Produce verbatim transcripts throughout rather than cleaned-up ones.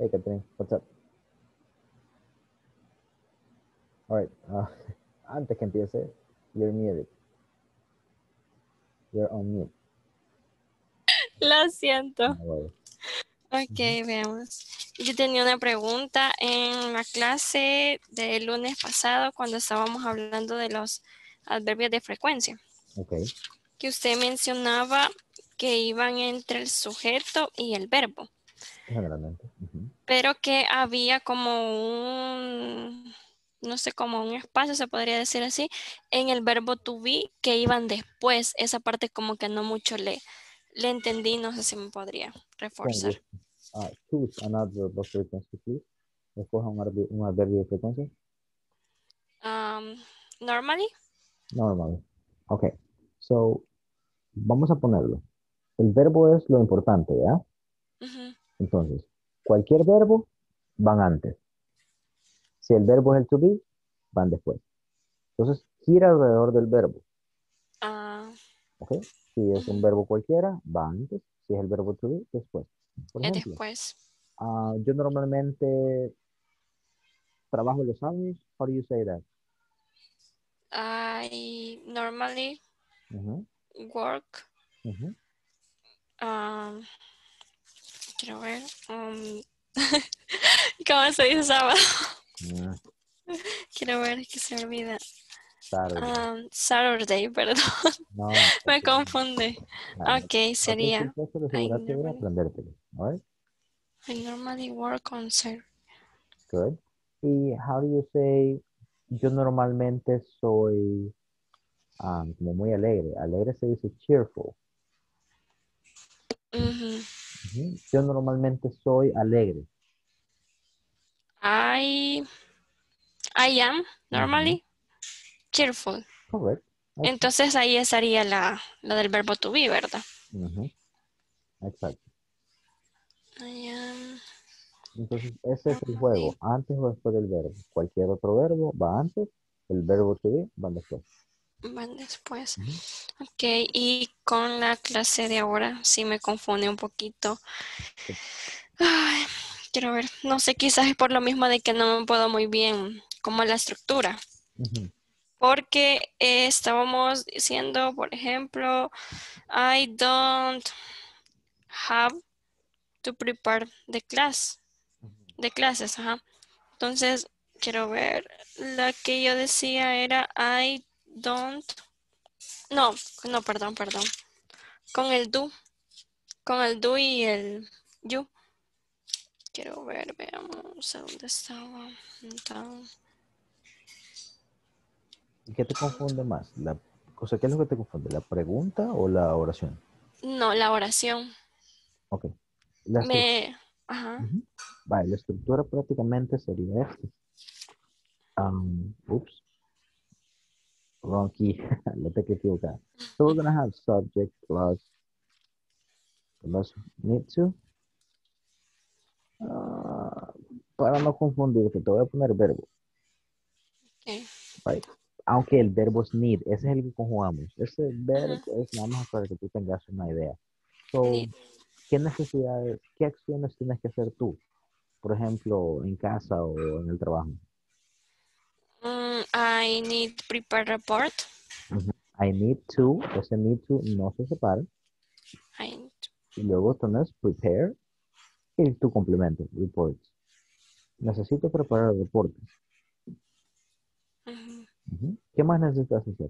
Hey, Catherine, what's up? All right. Uh, antes que empiece, you're muted. You're on mute. Lo siento. No worries. Ok, Ujú. veamos. Yo tenía una pregunta en la clase del lunes pasado cuando estábamos hablando de los adverbios de frecuencia, Ok, que usted mencionaba que iban entre el sujeto y el verbo, generalmente. Ujú. pero que había como un, no sé, como un espacio, se podría decir así, en el verbo to be que iban después. Esa parte como que no mucho le, le entendí, no sé si me podría Con reforzar. gusto. Uh, choose an adverb of frequency, please. Escoja un, adver- un adverbio de frecuencia. Um, normally. Normal. Ok. So, vamos a ponerlo. El verbo es lo importante, ¿ya? Ujú. Entonces, cualquier verbo van antes. Si el verbo es el to be, van después. Entonces, gira alrededor del verbo. Ah, ¿Ok? Si es un ujú. verbo cualquiera, va antes. Si es el verbo to be, después. Por Es ejemplo, después. ah, yo normalmente trabajo los sábados. How do you say that? I normally Ujú, work. ujú. Um, quiero ver. Um, ¿Cómo se dice sábado? Ah, Quiero ver, es que se me olvida. Saturday. Um, Saturday, perdón. No, Me tranquilo. confunde. Vale. Ok, Cualquier sería. cosa de I asegurarte de normally, aprendértelo. Alright? I normally work on Saturday. Good. Y how do you say, yo normalmente soy ah, como muy alegre. Alegre se dice cheerful. Ujú. Ujú. Yo normalmente soy alegre. I, I am Ujú. normally cheerful. Correct. Excellent. Entonces ahí estaría la, la del verbo to be, ¿verdad? Ujú. Exacto. I am Entonces, ese es el normally juego, antes o después del verbo. Cualquier otro verbo va antes, el verbo to be va después. van después. Ujú. Ok, y con la clase de ahora sí me confunde un poquito. Ay, quiero ver, no sé, quizás es por lo mismo de que no me puedo muy bien como la estructura. Ujú. Porque eh, estábamos diciendo, por ejemplo, I don't have to prepare the class, de clases, ajá. Entonces, quiero ver, la que yo decía era I don't, no, no, perdón, perdón, con el do, con el do y el you. Quiero ver, veamos a dónde estaba. Down, ¿Y qué te don't. confunde más? La, o sea, ¿qué es lo que te confunde? ¿La pregunta o la oración? No, la oración. Ok. La estru- Me, ajá. Ujú. Vale, la estructura prácticamente sería esta. Um, oops, wrong key. La tecla equivocada. So we're gonna have subject plus, plus need to. Ah, para no confundirte, te voy a poner verbo. Okay. Right? Aunque el verbo es need, ese es el que conjugamos. Ese verbo Ajá. es nada más para que tú tengas una idea. So, Need. ¿qué necesidades, qué acciones tienes que hacer tú? Por ejemplo, en casa o en el trabajo. Mm, I need prepare report. Ujú. I need to, ese need to no se separa. I need, Y luego tienes prepare y tu complemento, reports. Necesito preparar reportes. ujú. Ujú. ¿Qué más necesitas hacer?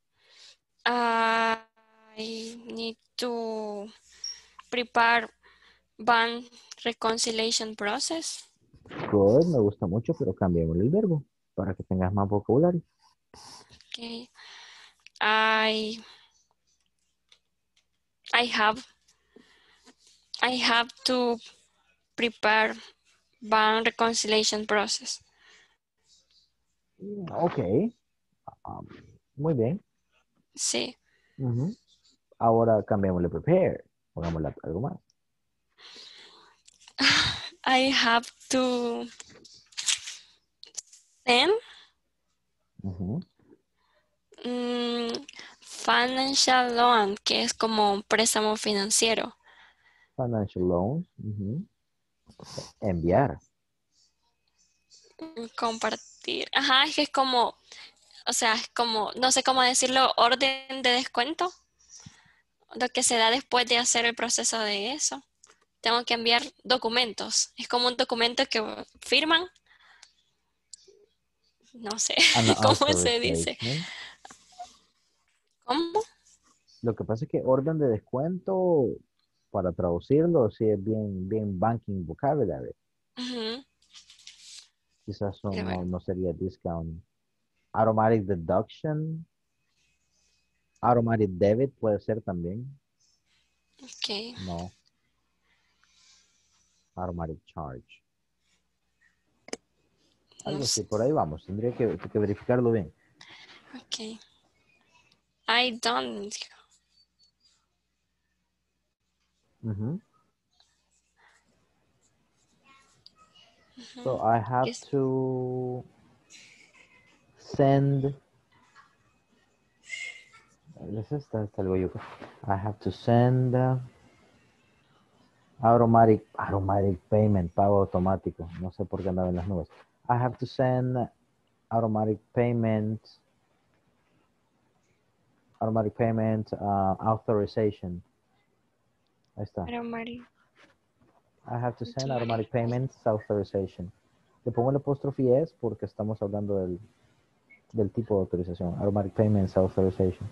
I need to prepare bank reconciliation process. Good, me gusta mucho, pero cambiemos el verbo para que tengas más vocabulario. Okay. I I have I have to prepare bank reconciliation process. Mm, ok, ah, muy bien. Sí. Ujú. Ahora cambiémosle prepare. Pongámosle algo más. I have to send Ujú. mm, financial loan, que es como un préstamo financiero. Financial loans. Ujú. Enviar. Compartir. Ajá, es que es como, o sea, es como, no sé cómo decirlo, orden de descuento. Lo que se da después de hacer el proceso de eso. Tengo que enviar documentos. Es como un documento que firman. No sé An cómo se dice. authorization. ¿Cómo? Lo que pasa es que orden de descuento, para traducirlo, sí es bien, bien banking vocabulary. Ujú. Quizás Quiero son, ver. no, no sería discount. Automatic deduction. Automatic debit puede ser también. Ok. No. Automatic charge. No Algo así, sé. por ahí vamos. Tendría que, que verificarlo bien. Ok. I don't. Ujú. So Ujú. I have Yes. to send. This is that's algo yo. I have to send uh, automatic automatic payment, pago automático. No sé por qué andaba en las nubes. I have to send automatic payment automatic payment uh, authorization. Ahí está. Automatic. I have to send Automatic. automatic payments authorization. Le pongo el apóstrofe S porque estamos hablando del, del tipo de autorización. Automatic payments authorization.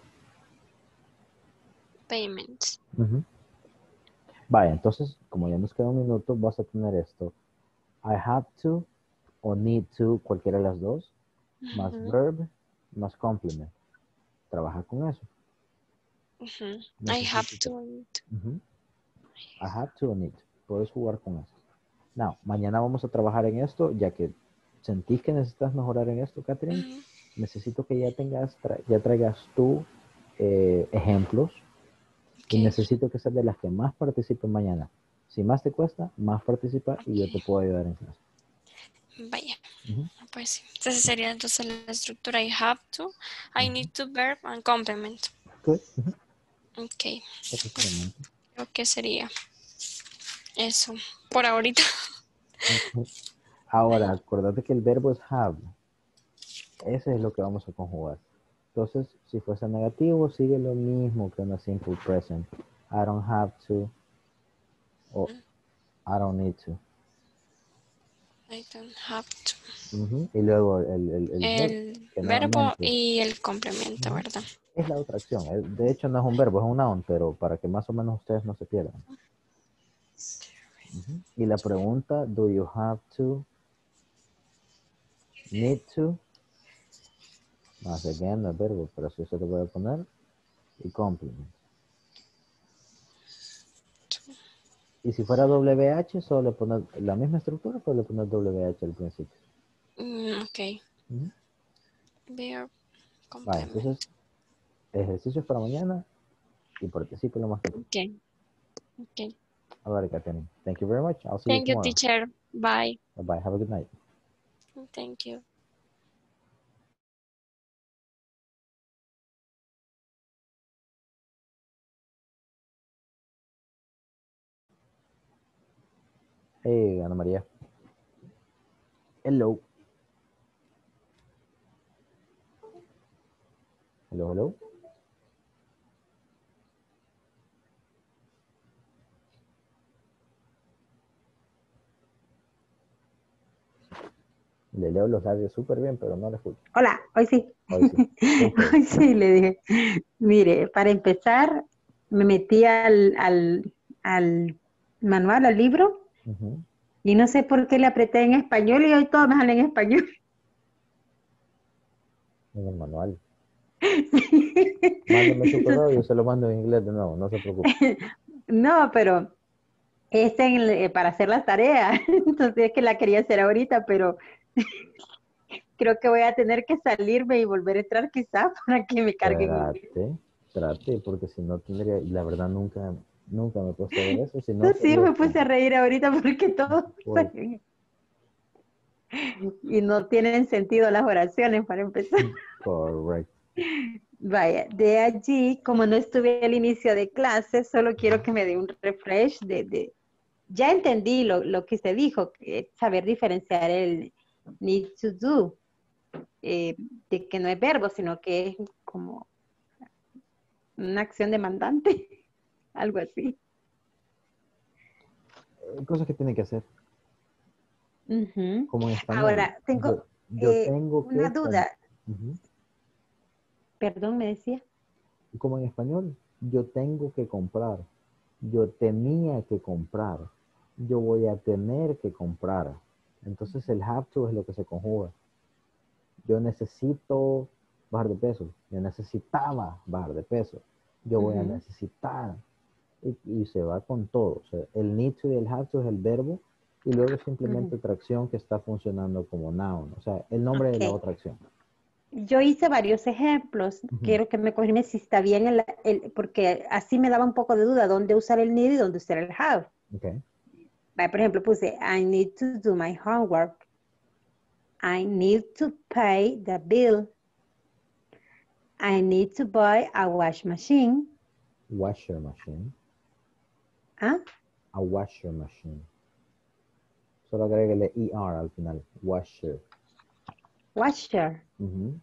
Payments. Uh-huh. Vaya, entonces, como ya nos queda un minuto, vas a tener esto. I have to o need to, cualquiera de las dos, más Ujú. verb, más complement. Trabaja con eso. Ujú. I have Necesito que... to. Uh-huh. I have to o need. Puedes jugar con eso. Now, mañana vamos a trabajar en esto, ya que sentís que necesitas mejorar en esto, Catherine. Ujú. Necesito que ya tengas, tra ya traigas tú eh, ejemplos y Ok. necesito que seas de las que más participen mañana. Si más te cuesta, más participa y yo te Ok. puedo ayudar en clase. Vaya. Uh-huh. Pues sí. Entonces sería entonces la estructura. I have to, I Uh-huh. need to, verb and complement. Good. Uh-huh. Ok. Efectivamente. Creo que sería eso. Por ahorita. Uh-huh. Ahora, Ay, acordate que el verbo es have. Ese es lo que vamos a conjugar. Entonces, si fuese negativo, sigue lo mismo que una simple present. I don't have to o I don't need to. I don't have to. Uh-huh. Y luego el, el, el verbo, El que verbo nuevamente y el complemento, uh-huh, ¿verdad? es la otra acción. De hecho, no es un verbo, es un noun, pero para que más o menos ustedes no se pierdan. Uh-huh. Y la pregunta, do you have to, need to, más again, no es verbo, pero así se lo voy a poner, y complement. Y si fuera W H, solo le pones la misma estructura, pero le pones W H al principio. Mm, ok. Uh-huh. Verb, Vale, complement. entonces, ejercicios para mañana y participe lo más que pueda. Ok, ok. All right, Katherine. Thank you very much. I'll see you Thank you, tomorrow. teacher. Bye. Bye-bye. Have a good night. Thank you. Hey, Ana María. Hello. Hello, hello. Le leo los labios súper bien, pero no le escucho. Hola, hoy sí. Hoy sí. Okay. Hoy sí le dije. Mire, para empezar, me metí al, al, al manual, al libro, Uh-huh. y no sé por qué le apreté en español y hoy todo me sale en español. En el manual. Mándeme su correo y yo se lo mando en inglés de nuevo, no se preocupe. No, pero es en el- eh, para hacer las tareas. Entonces es que la quería hacer ahorita, pero creo que voy a tener que salirme y volver a entrar quizás para que me carguen. Trate, trate, porque si no tendría, la verdad nunca, nunca me he puesto a ver eso, si no Entonces sí, sería me puse a como, reír ahorita porque todo por, y no tienen sentido las oraciones para empezar. correcto. Vaya, de allí, como no estuve al inicio de clase, solo quiero que me dé un refresh de, de, ya entendí lo, lo que usted dijo, que saber diferenciar el need to do, eh, de que no es verbo, sino que es como una acción demandante, algo así. Eh, Cosas que tiene que hacer, Ujú. como en español. Ahora, tengo Yo, yo eh, tengo una que... com- duda. Ujú. Perdón, me decía. Como en español, yo tengo que comprar, yo tenía que comprar, yo voy a tener que comprar. Entonces el have to es lo que se conjuga. Yo necesito bajar de peso, yo necesitaba bajar de peso, yo voy a Ujú, necesitar. Y, y se va con todo. O sea, el need to y el have to es el verbo y luego simplemente ujú. otra acción que está funcionando como noun. O sea, el nombre de la Ok. otra acción. Yo hice varios ejemplos. Ujú. Quiero que me confirme si está bien, el, el- porque así me daba un poco de duda dónde usar el need y dónde usar el have. Ok. Va, por ejemplo, puse, I need to do my homework. I need to pay the bill. I need to buy a wash machine. Washer machine. ¿Ah? A washer machine. Solo agréguele er al final. Washer. Washer. Ujú.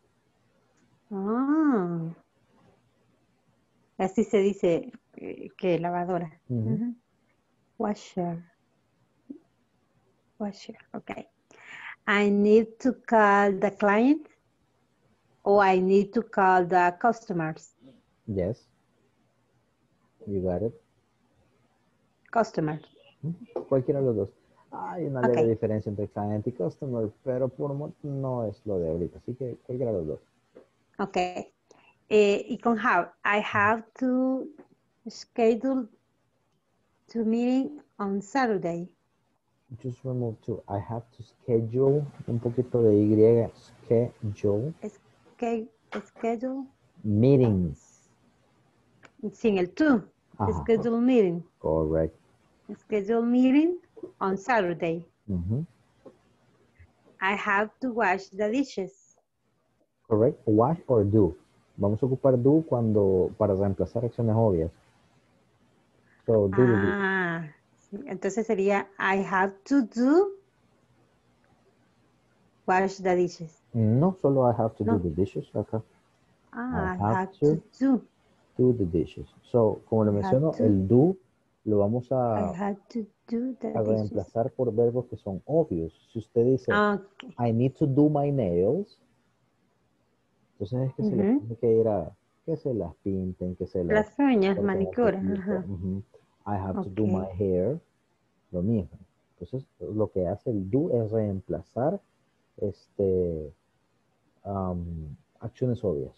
Ah, así se dice eh, que lavadora. Ujú. Ujú. Washer. Washer. Okay. I need to call the client or I need to call the customers. Yes. You got it. Customers. Ujú. Cualquiera de los dos. Hay una leve Okay. diferencia entre client y customer, pero por mo- no es lo de ahorita. Así que cualquiera de los dos. Okay. Eh, y con have, I have to schedule to meeting on Saturday. Just remove two. I have to schedule, un poquito de Y, schedule, Sch- Schedule meetings. sin el to. Ajá, Schedule meeting. correct. Schedule meeting on Saturday. Ujú. I have to wash the dishes. Correct. Wash or do. Vamos a ocupar do cuando, para reemplazar acciones obvias. So, do the dishes. Ah, sí, entonces sería I have to do wash the dishes. No solo I have to do No. the dishes acá. Ah, I I have have to to do. do the dishes. So, como le I have menciono, to. el do lo vamos I a, have to do the a dishes. reemplazar por verbos que son obvios. Si usted dice, Okay. I need to do my nails, entonces es que se les Ujú. tiene que ir a que se las pinten, que se las Las uñas, corten un manicura. poquito. Ajá. Ujú. I have to do my Okay. hair, lo mismo. Entonces, lo que hace el do es reemplazar este, am, acciones obvias.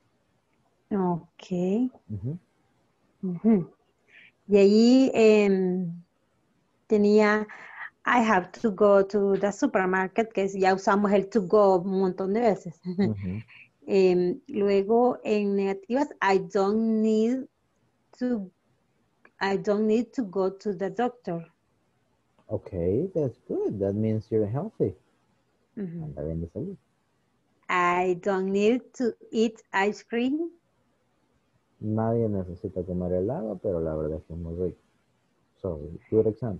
Okay. Ujú. Ujú. Y ahí em, tenía I have to go to the supermarket, que es- ya usamos el to go un montón de veces. Ujú. Em, luego en negativas, I don't need to, I don't need to go to the doctor. Okay, that's good. That means you're healthy. Ujú. Anda bien de salud. I don't need to eat ice cream. Nadie necesita comer helado, pero la verdad es que es muy rico. So, good example.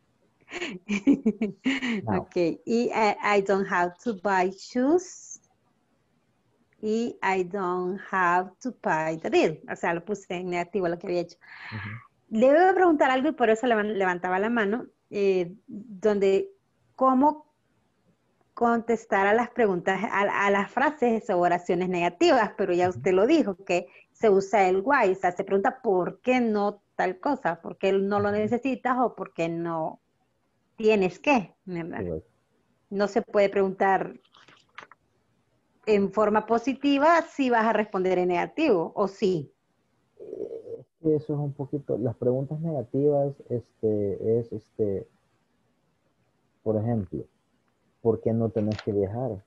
Now, Okay, y I, I don't have to buy shoes. Y I don't have to pay the bill. O sea, lo puse en negativo lo que había hecho. ujú. Le voy a preguntar algo y por eso levan- levantaba la mano, eh, donde cómo contestar a las preguntas, a, a las frases o oraciones negativas, pero ya usted lo dijo, que se usa el why, o sea, se pregunta por qué no tal cosa, por qué no lo necesitas o por qué no tienes que, ¿verdad? Correcto. No se puede preguntar en forma positiva si vas a responder en negativo, o sí. Eh, Eso es un poquito, las preguntas negativas, este, es, este, por ejemplo, ¿por qué no tenés que viajar?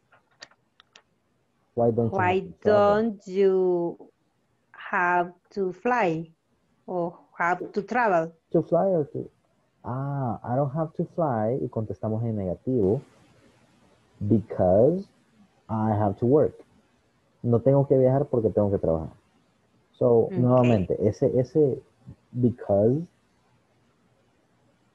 Why don't you have Why to travel? don't you have to fly o have to travel? To fly or to, ah, I don't have to fly, y contestamos en negativo, because I have to work. No tengo que viajar porque tengo que trabajar. So, Okay. nuevamente, ese, ese because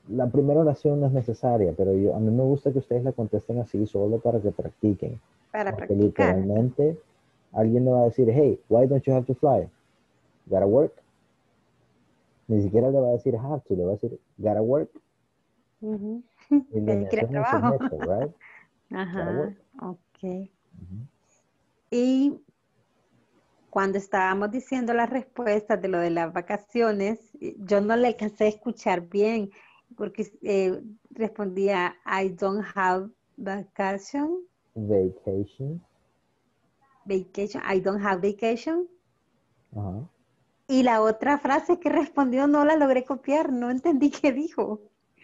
La primera oración no es necesaria, pero yo, a mí me gusta que ustedes la contesten así solo para que practiquen. Para Porque practicar. literalmente alguien le va a decir, hey, why don't you have to fly? Gotta work. Ni siquiera le va a decir have to, le va a decir gotta work. Ujú. Y Hay le que ir eso al es un trabajo. sujeto, right? Gotta Ajá, work. ok. Ujú. Y cuando estábamos diciendo las respuestas de lo de las vacaciones, eh, yo no le alcancé a escuchar bien, porque eh, respondía, I don't have vacation, Vacation. vacation, I don't have vacation. Ajá. Y la otra frase que respondió no la logré copiar, no entendí qué dijo.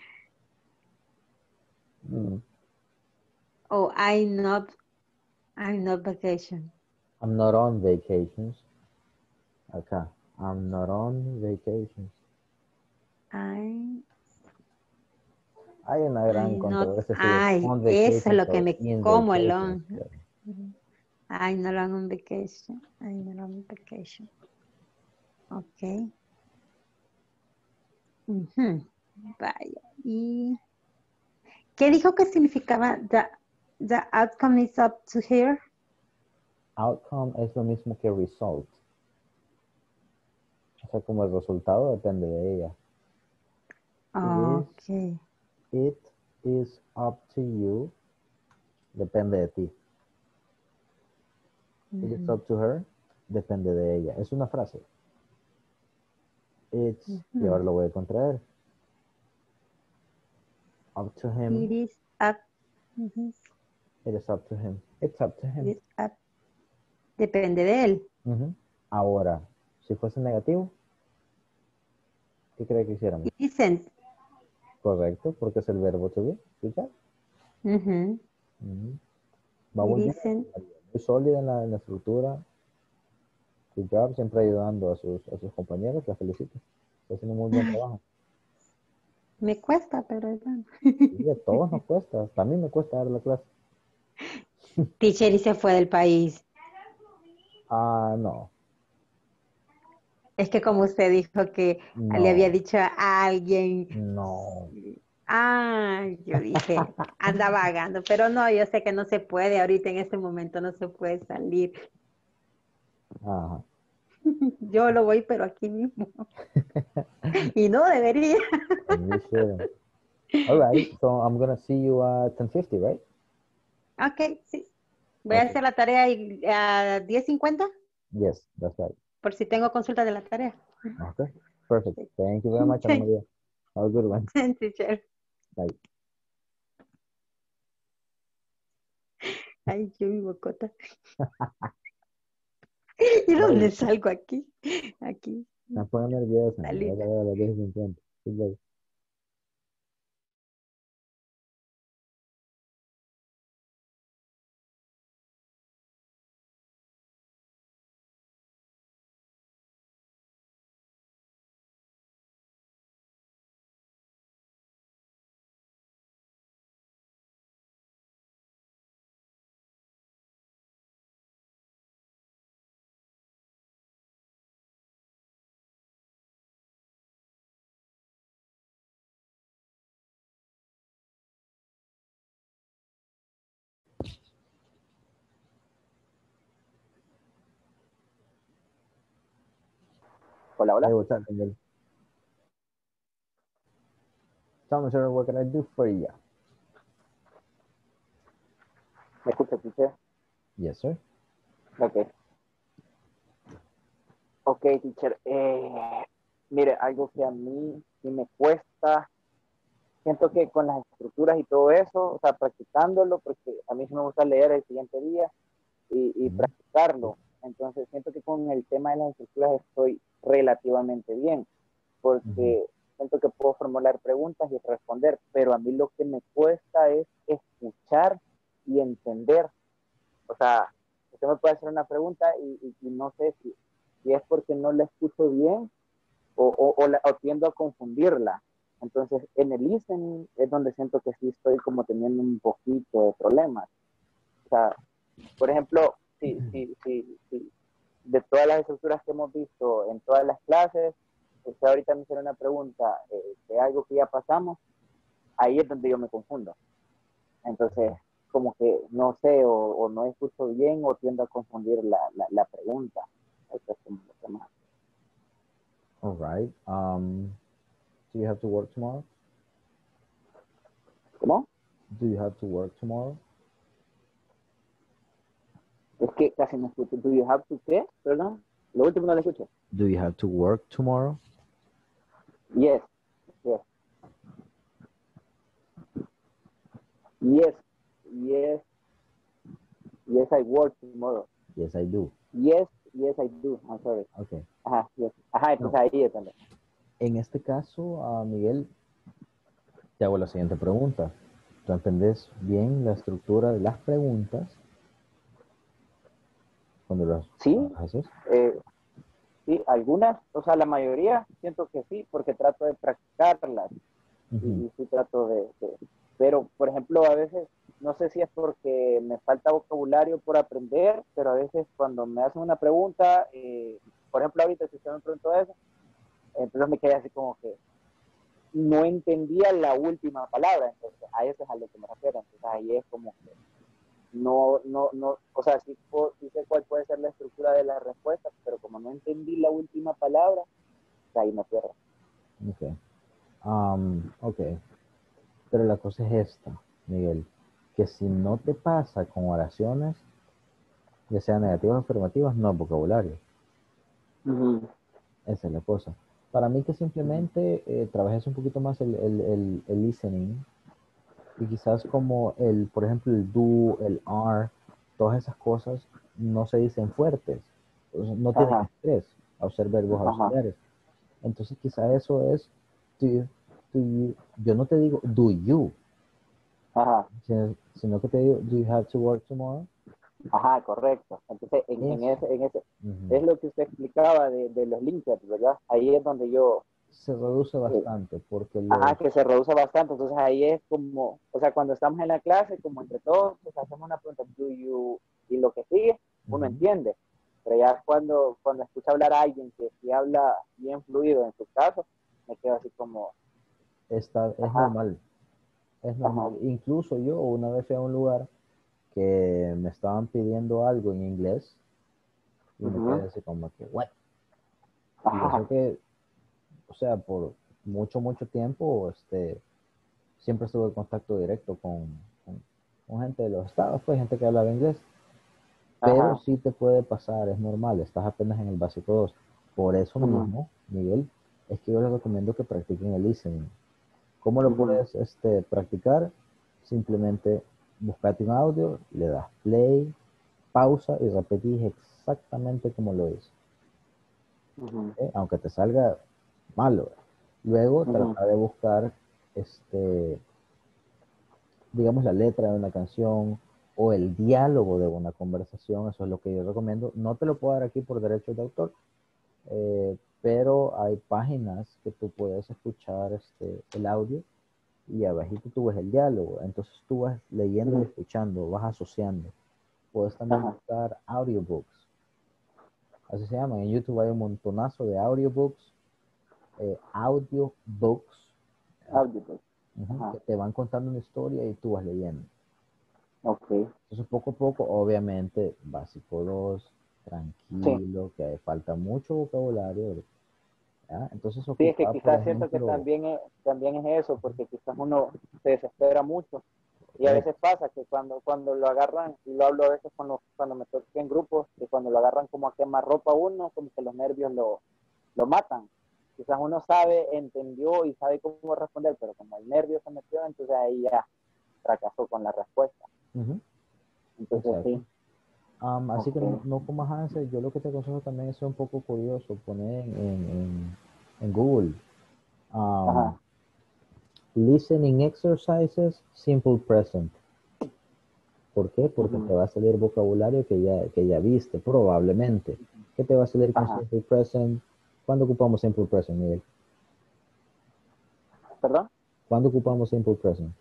Mm. O I not, I'm not vacation. I'm not on vacations. Acá. I'm not on vacations. I, Hay una gran I'm not, controversia si es ay, on eso es vacations lo que o me in como el vacations. on. Pero, I'm not on vacation. I'm not on vacation. Ok. Ujú. Vaya. ¿Y qué dijo que significaba the, the outcome is up to here? outcome es lo mismo que result. O sea, como el resultado depende de ella. Ok. Is, it is up to you. Depende de ti. It is Ujú. up to her. Depende de ella. Es una frase. It's, y Ujú. ahora lo voy a contraer. Up to him. It is up. Ujú. It is up to him. It's up to It him. is up. Depende de él. Ujú. Ahora, si fuese negativo, ¿qué cree que hiciéramos? It isn't. Correcto, porque es el verbo to be. ¿Escucha? Ujú. Ujú. Va It muy bien. isn't. Muy sólida en la, en la estructura. Good job, siempre ayudando a sus, a sus compañeros. La felicito. Está haciendo un muy buen trabajo. Me cuesta, pero bueno. Y a todos nos cuesta. Hasta a mí me cuesta dar la clase. Teacher y se fue del país. Ah, no. Es que como usted dijo que le había No. dicho a alguien. No. Ah, yo dije, anda vagando, pero no, yo sé que no se puede, ahorita en este momento no se puede salir. Ajá. Yo lo voy, pero aquí mismo. Y no debería. And you shouldn't. All right. So I'm going to see you at ten fifty, right? Ok, sí. Voy a Okay. hacer la tarea y- a diez cincuenta Yes, that's right. por si tengo consulta de la tarea. Okay. Perfect. Thank you very much, Ana María. Have a good one. Teacher. Bye. Ay, yo mi bocota. ¿Y dónde salgo aquí? Aquí. Me pone nerviosa. Salí. Ya a las diez y cincuenta. Good luck. Hola, hola. Hey, what's up, Miguel? Tell me, sir, what can I do for you? ¿Me escucha, teacher? Yes, sir. Ok. Ok, teacher. Eh, mire, algo que a mí sí me cuesta, siento que con las estructuras y todo eso, o sea, practicándolo, porque a mí sí me gusta leer el siguiente día y, y Mm-hmm. practicarlo. Entonces, siento que con el tema de las estructuras estoy relativamente bien, porque Mm-hmm. siento que puedo formular preguntas y responder, pero a mí lo que me cuesta es escuchar y entender. O sea, usted me puede hacer una pregunta y, y, y no sé si, si es porque no la escucho bien o, o, o, la, o tiendo a confundirla. Entonces, en el listening es donde siento que sí estoy como teniendo un poquito de problemas. O sea, por ejemplo, si, si, si, si de todas las estructuras que hemos visto en todas las clases, usted ahorita me hiciera una pregunta eh, de algo que ya pasamos, ahí es donde yo me confundo. Entonces, como que no sé, o, o no escucho bien, o tiendo a confundir la, la, la pregunta. Eso es como lo que más. All right. Um, do you have to work tomorrow? ¿Cómo? Do you have to work tomorrow? Es que casi no escucho. Do you have to qué? Perdón. Lo último no lo escucho. Do you have to work tomorrow? Yes. Yes. Yes. Yes. Yes, I work tomorrow. Yes, I do. Yes. Yes, I do. I'm sorry. Okay. Ajá. Yes. Ajá, entonces No. ahí es donde. En este caso, uh, Miguel, te hago la siguiente pregunta. ¿Tú entendés bien la estructura de las preguntas cuando las Sí. haces? Eh, sí, algunas, o sea, la mayoría siento que sí, porque trato de practicarlas. Y, Uh-huh. y sí trato de, de, pero por ejemplo a veces no sé si es porque me falta vocabulario por aprender, pero a veces cuando me hacen una pregunta, eh, por ejemplo ahorita si usted me preguntó eso, entonces me quedé así como que no entendía la última palabra, entonces a eso es a lo que me refiero. Entonces ahí es como que no, no, no, o sea, sí, puedo, sí sé cuál puede ser la estructura de la respuesta, pero como no entendí la última palabra, ahí me pierdo. Okay. Um, ok. Pero la cosa es esta, Miguel, que si no te pasa con oraciones, ya sean negativas o afirmativas, no es vocabulario. Uh-huh. Esa es la cosa. Para mí que simplemente eh, trabajes un poquito más el, el, el, el listening y quizás como el, por ejemplo, el do, el are, todas esas cosas no se dicen fuertes, no tienen Ajá. estrés al ser verbos Ajá. auxiliares. Entonces quizá eso es, do you, do you, yo no te digo do you, Ajá. sino, sino que te digo, do you have to work tomorrow? Ajá, correcto. Entonces, en, en Eso. ese, en ese, Uh-huh. es lo que usted explicaba de, de los linkers, ¿verdad? Ahí es donde yo, Se reduce eh, bastante porque ajá, los... que se reduce bastante. Entonces ahí es como, o sea, cuando estamos en la clase, como entre todos, pues hacemos una pregunta, do you, y lo que sigue, uno Uh-huh. entiende. Pero ya cuando, cuando escucha hablar a alguien que sí habla bien fluido en su caso, me quedo así como, Está, es ajá, normal, es ajá, normal. Incluso yo una vez fui a un lugar que me estaban pidiendo algo en inglés y me quedé uh-huh, así como que, what? Y eso ajá, que, o sea, por mucho, mucho tiempo, este, siempre estuve en contacto directo con, con, con gente de los estados, pues gente que hablaba inglés. Pero ajá, sí te puede pasar, es normal, estás apenas en el básico dos. Por eso uh-huh, mismo, Miguel, es que yo les recomiendo que practiquen el listening. ¿Cómo lo uh-huh, puedes este, practicar? Simplemente buscate un audio, le das play, pausa y repetís exactamente como lo hice. uh-huh, ¿Eh? Aunque te salga malo. Luego uh-huh, trata de buscar, este, digamos, la letra de una canción o el diálogo de una conversación. Eso es lo que yo recomiendo. No te lo puedo dar aquí por derechos de autor, eh, pero hay páginas que tú puedes escuchar este, el audio y abajito tú ves el diálogo. Entonces tú vas leyendo y uh-huh, escuchando, vas asociando. Puedes también ajá, buscar audiobooks. Así se llaman. En YouTube hay un montonazo de audiobooks, eh, audiobooks, ¿verdad? audio, pues, Ujú, ajá, que te van contando una historia y tú vas leyendo. ok, Entonces poco a poco, obviamente, básico dos, sí. tranquilo, que falta mucho vocabulario, ¿verdad? Entonces Sí, es que ocupa, por quizás siento que ejemplo, también es, también es eso, porque quizás uno se desespera mucho y a veces correcto. pasa que cuando, cuando lo agarran, y lo hablo a veces cuando, cuando me toqué en grupos, que cuando lo agarran como a quemar ropa uno, como que los nervios lo, lo matan. Quizás uno sabe, entendió y sabe cómo responder, pero como el nervio se metió, entonces ahí ya fracasó con la respuesta. Ujú, Entonces exacto. sí, Um, así que no, ok, no comas ansias. Yo lo que te aconsejo también es ser un poco curioso, poner en, en, en Google um, ajá, listening exercises simple present. ¿Por qué? Porque te uh-huh, va a salir vocabulario que ya, que ya viste, probablemente. ¿Qué te va a salir con ajá, simple present? ¿Cuándo ocupamos simple present, Miguel? perdón. ¿Cuándo ocupamos simple present?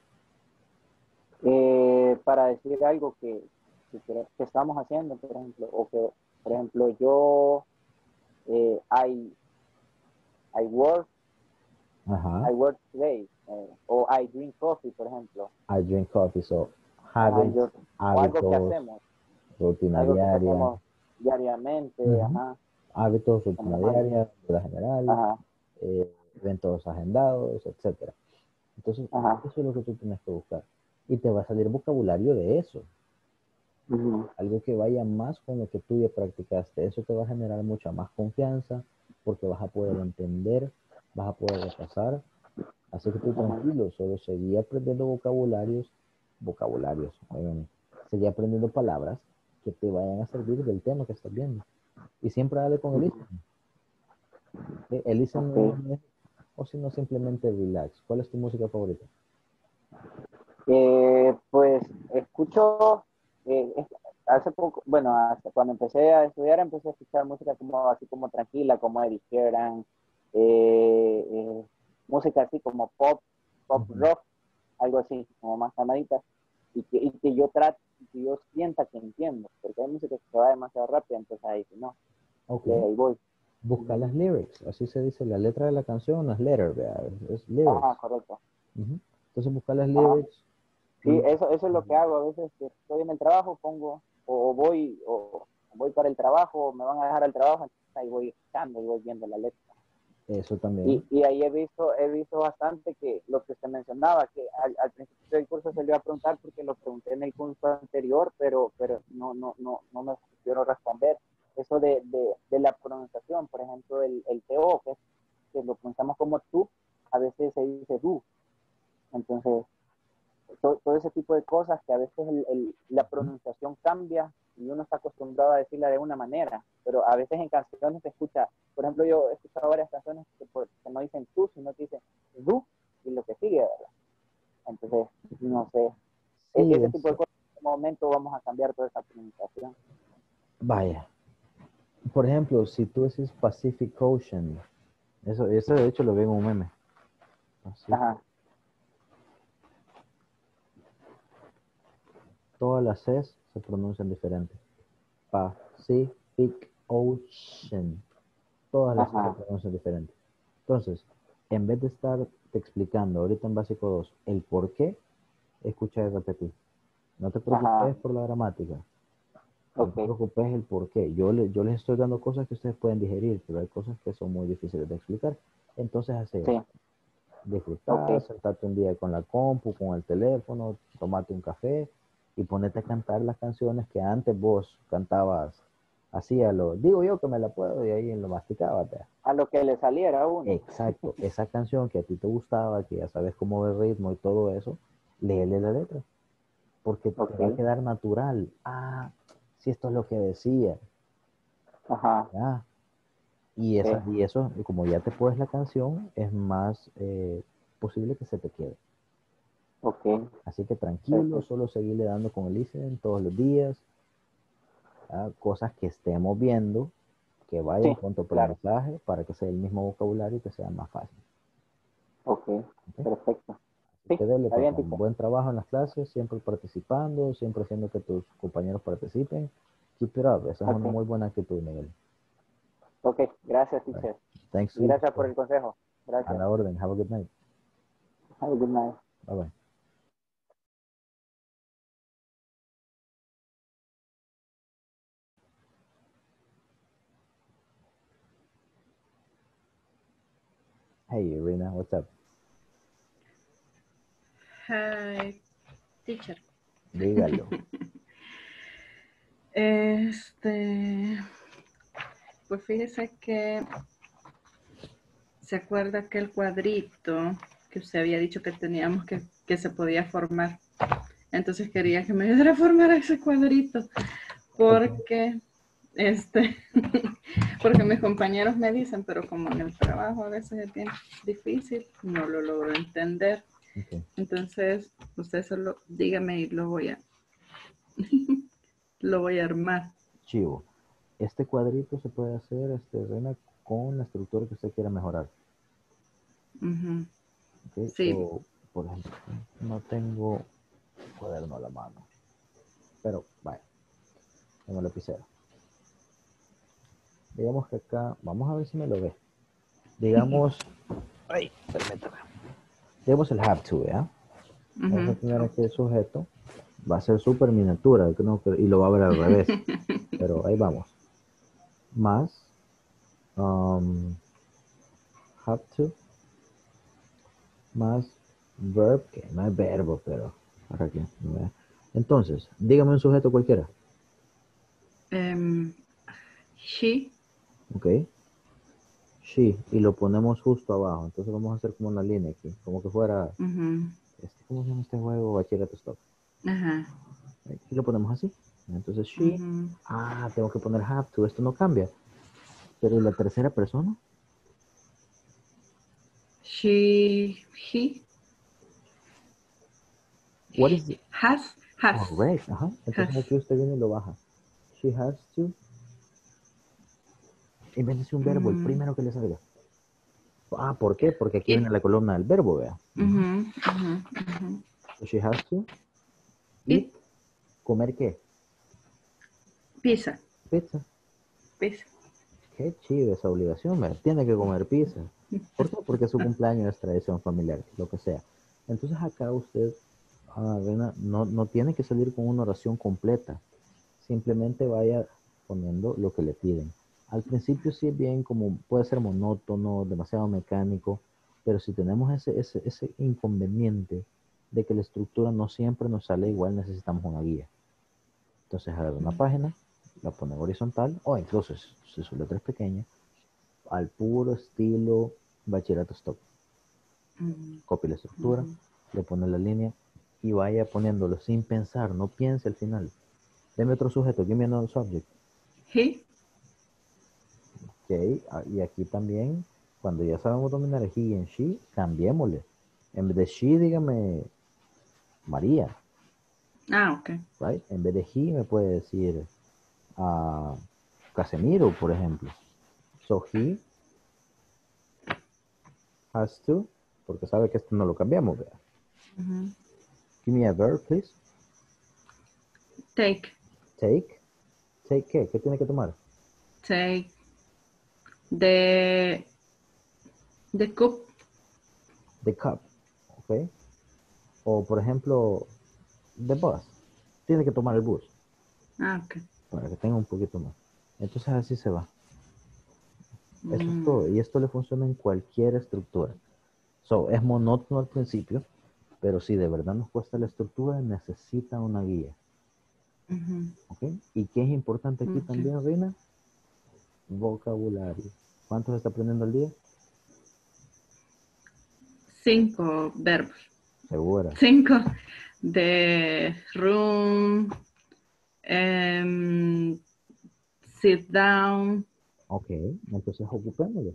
Eh, para decir algo que, que, que estamos haciendo, por ejemplo, o que, por ejemplo, yo, eh, I, I work, Ajá. I work today. eh, o I drink coffee, por ejemplo. I drink coffee. So, Ajá, habits, yo- o algo que hábitos, hacemos. rutina Algo que diaria. hacemos diariamente. Ujú. Ajá. Hábitos, rutina Como algo. diaria, vida general, Ajá. eh, eventos agendados, etcétera. Entonces, Ajá. eso es lo que tú tienes que buscar. Y te va a salir vocabulario de eso. Ujú. Algo que vaya más con lo que tú ya practicaste. Eso te va a generar mucha más confianza porque vas a poder entender, vas a poder repasar. Así que tú Ajá. tranquilo, solo seguí aprendiendo vocabularios, vocabularios, oigan, seguí aprendiendo palabras que te vayan a servir del tema que estás viendo. Y siempre dale con el listening. ¿Sí? El listening Ok. no es, o si no, simplemente relax. ¿Cuál es tu música favorita? Eh, pues escucho, eh, es- hace poco, bueno, hasta cuando empecé a estudiar empecé a escuchar música como así como tranquila, como Eddie Sheeran, eh, eh, música así como pop, pop Ujú. rock, algo así, como más calmadita, y que, y que yo trate, que yo sienta que entiendo, porque hay música que se va demasiado rápido, entonces ahí sí, no, Ok. y ahí voy. Busca las lyrics, así se dice la letra de la canción, no es letter, vea, es, es lyrics. Ajá, correcto. Ujú. Entonces busca las Ajá. lyrics Sí, y eso, eso es lo que hago. A veces que estoy en el trabajo, pongo, o, o voy, o voy para el trabajo, o me van a dejar al trabajo, entonces ahí voy escuchando y voy viendo la letra. eso también. Y, y ahí he visto, he visto bastante que lo que usted mencionaba, que al, al principio del curso se le iba a preguntar porque lo pregunté en el curso anterior, pero, pero no, no, no, no me quiero responder. Eso de, de, de la pronunciación, por ejemplo, el, el T O, que, es, que lo pronunciamos como tú, a veces se dice du. Entonces, todo, todo ese tipo de cosas que a veces el, el, la pronunciación cambia y uno está acostumbrado a decirla de una manera, pero a veces en canciones se escucha, por ejemplo, yo he escuchado varias canciones que, por, que no dicen tú, sino que dicen du y lo que sigue, ¿verdad? Entonces, no sé, e, Sí, ese tipo de es, cosas, en un momento vamos a cambiar toda esa pronunciación. vaya. Por ejemplo, si tú decís Pacific Ocean, eso, eso de hecho lo veo en un meme. Así, Ajá, todas las Cs se pronuncian diferente. Pacific Ocean. Todas las C se ajá, pronuncian diferente. Entonces, en vez de estar te explicando ahorita en básico dos el por qué, escucha y repetir. No te ajá, preocupes por la gramática. No te ok, preocupes el por qué. Yo, le, yo les estoy dando cosas que ustedes pueden digerir, pero hay cosas que son muy difíciles de explicar. Entonces, hace sí, eso. Disfrutar, ok, sentarte un día con la compu, con el teléfono, tomate un café y ponete a cantar las canciones que antes vos cantabas así a lo, digo yo que me la puedo y ahí en lo masticaba. Vea. a lo que le saliera a uno, Exacto, esa canción que a ti te gustaba, que ya sabes cómo va el ritmo y todo eso, léele la letra, porque te va a ok, quedar natural. Ah, si esto es lo que decía, ajá, ya. Y, sí, esa, y eso, como ya te puedes la canción, es más eh, posible que se te quede. ok, Así que tranquilo, perfecto, solo seguirle dando con el listening todos los días, ¿ah? Cosas que estemos viendo, que vayan sí, con tu claro, aprendizaje para que sea el mismo vocabulario y que sea más fácil. ok, ¿Ok? perfecto. Así Sí, que dele, está bien, papá. teacher. Buen trabajo en las clases, siempre participando, siempre haciendo que tus compañeros participen. Keep it up. Esa es una Ok, muy buena actitud, Miguel. ok, gracias, Right. teacher. Thanks, Y you. gracias por el consejo. A Gracias. la orden. Have a good night. Have a good night. Bye bye. Hey, Irina, what's up? Hi, teacher. Dígalo. Este, pues fíjese que se acuerda aquel cuadrito que usted había dicho que teníamos que, que se podía formar. Entonces quería que me ayudara a formar ese cuadrito Okay. porque este porque mis compañeros me dicen, pero como en el trabajo a veces es bien difícil, no lo logro entender. Okay. Entonces, usted solo dígame y lo voy a lo voy a armar. Chivo. Este cuadrito se puede hacer, este, Reina, con la estructura que usted quiera mejorar. Uh-huh. Okay. Sí. So, por ejemplo, no tengo cuaderno a la mano. Pero, vaya, tengo lapicero. Digamos que acá, vamos a ver si me lo ve. Digamos, Ay, permítame. Tenemos el have to, ¿ya? Vamos a Ujú. tener aquí el sujeto. Va a ser súper miniatura, ¿no? Y lo va a ver al revés. Pero ahí vamos. Más. Um, have to. Más verb, que no es verbo, pero. ¿Para qué? Entonces, dígame un sujeto cualquiera. Em, she. Ok. She. Y lo ponemos justo abajo. Entonces vamos a hacer como una línea aquí. Como que fuera. Ujú. Este, ¿cómo se llama este juego? Bachillerato stop. Ajá. Aquí lo ponemos así. Entonces, she. Ujú. Ah, tengo que poner have to. Esto no cambia. Pero ¿y la tercera persona? She, he, What is it? has, has. Correct. Ajá. Entonces Has. aquí usted viene y lo baja. She has to. En vez de decir un verbo, el Mm. primero que le salga. Ah, ¿por qué? Porque aquí It. viene la columna del verbo, vea. Ujú, ujú, ujú. So she has to. Eat. Eat. ¿Comer qué? Pizza. Pizza. Pizza. Qué chido esa obligación, ¿verdad? Tiene que comer pizza. ¿Por qué? Porque su cumpleaños es tradición familiar, lo que sea. Entonces acá usted, ah, Reina, no, no tiene que salir con una oración completa. Simplemente vaya poniendo lo que le piden. Al principio sí es bien como puede ser monótono, demasiado mecánico, pero si tenemos ese, ese, ese inconveniente de que la estructura no siempre nos sale igual, necesitamos una guía. Entonces agarra una página, la pone horizontal, o incluso si, si su letra es pequeña, al puro estilo bachillerato stop. Ujú, Copie la estructura, ujú. le pone la línea y vaya poniéndolo sin pensar, no piense al final. Deme otro sujeto, give me another subject. He. Ok, ah, y aquí también, cuando ya sabemos dominar he y en she, cambiémosle. En vez de she, dígame María, Ah, ok. right? En vez de he, me puede decir a Casemiro, por ejemplo. So he has to, porque sabe que esto no lo cambiamos, ¿verdad? Ujú. Give me a verb, please. Take. Take. Take qué? ¿Qué tiene que tomar? Take. The, the cup. The cup, ok. O por ejemplo, the bus. Tiene que tomar el bus, Ah, ok. para que tenga un poquito más. Entonces así se va. Eso es Mm. todo. Y esto le funciona en cualquier estructura. So, es monótono al principio, pero si de verdad nos cuesta la estructura, necesita una guía. Ujú. ¿Ok? ¿Y qué es importante aquí Ok. también, Reina? Vocabulario. ¿Cuántos está aprendiendo al día? Cinco verbos. Segura. Cinco. The room. em, sit down. Ok, entonces ocupémoslo.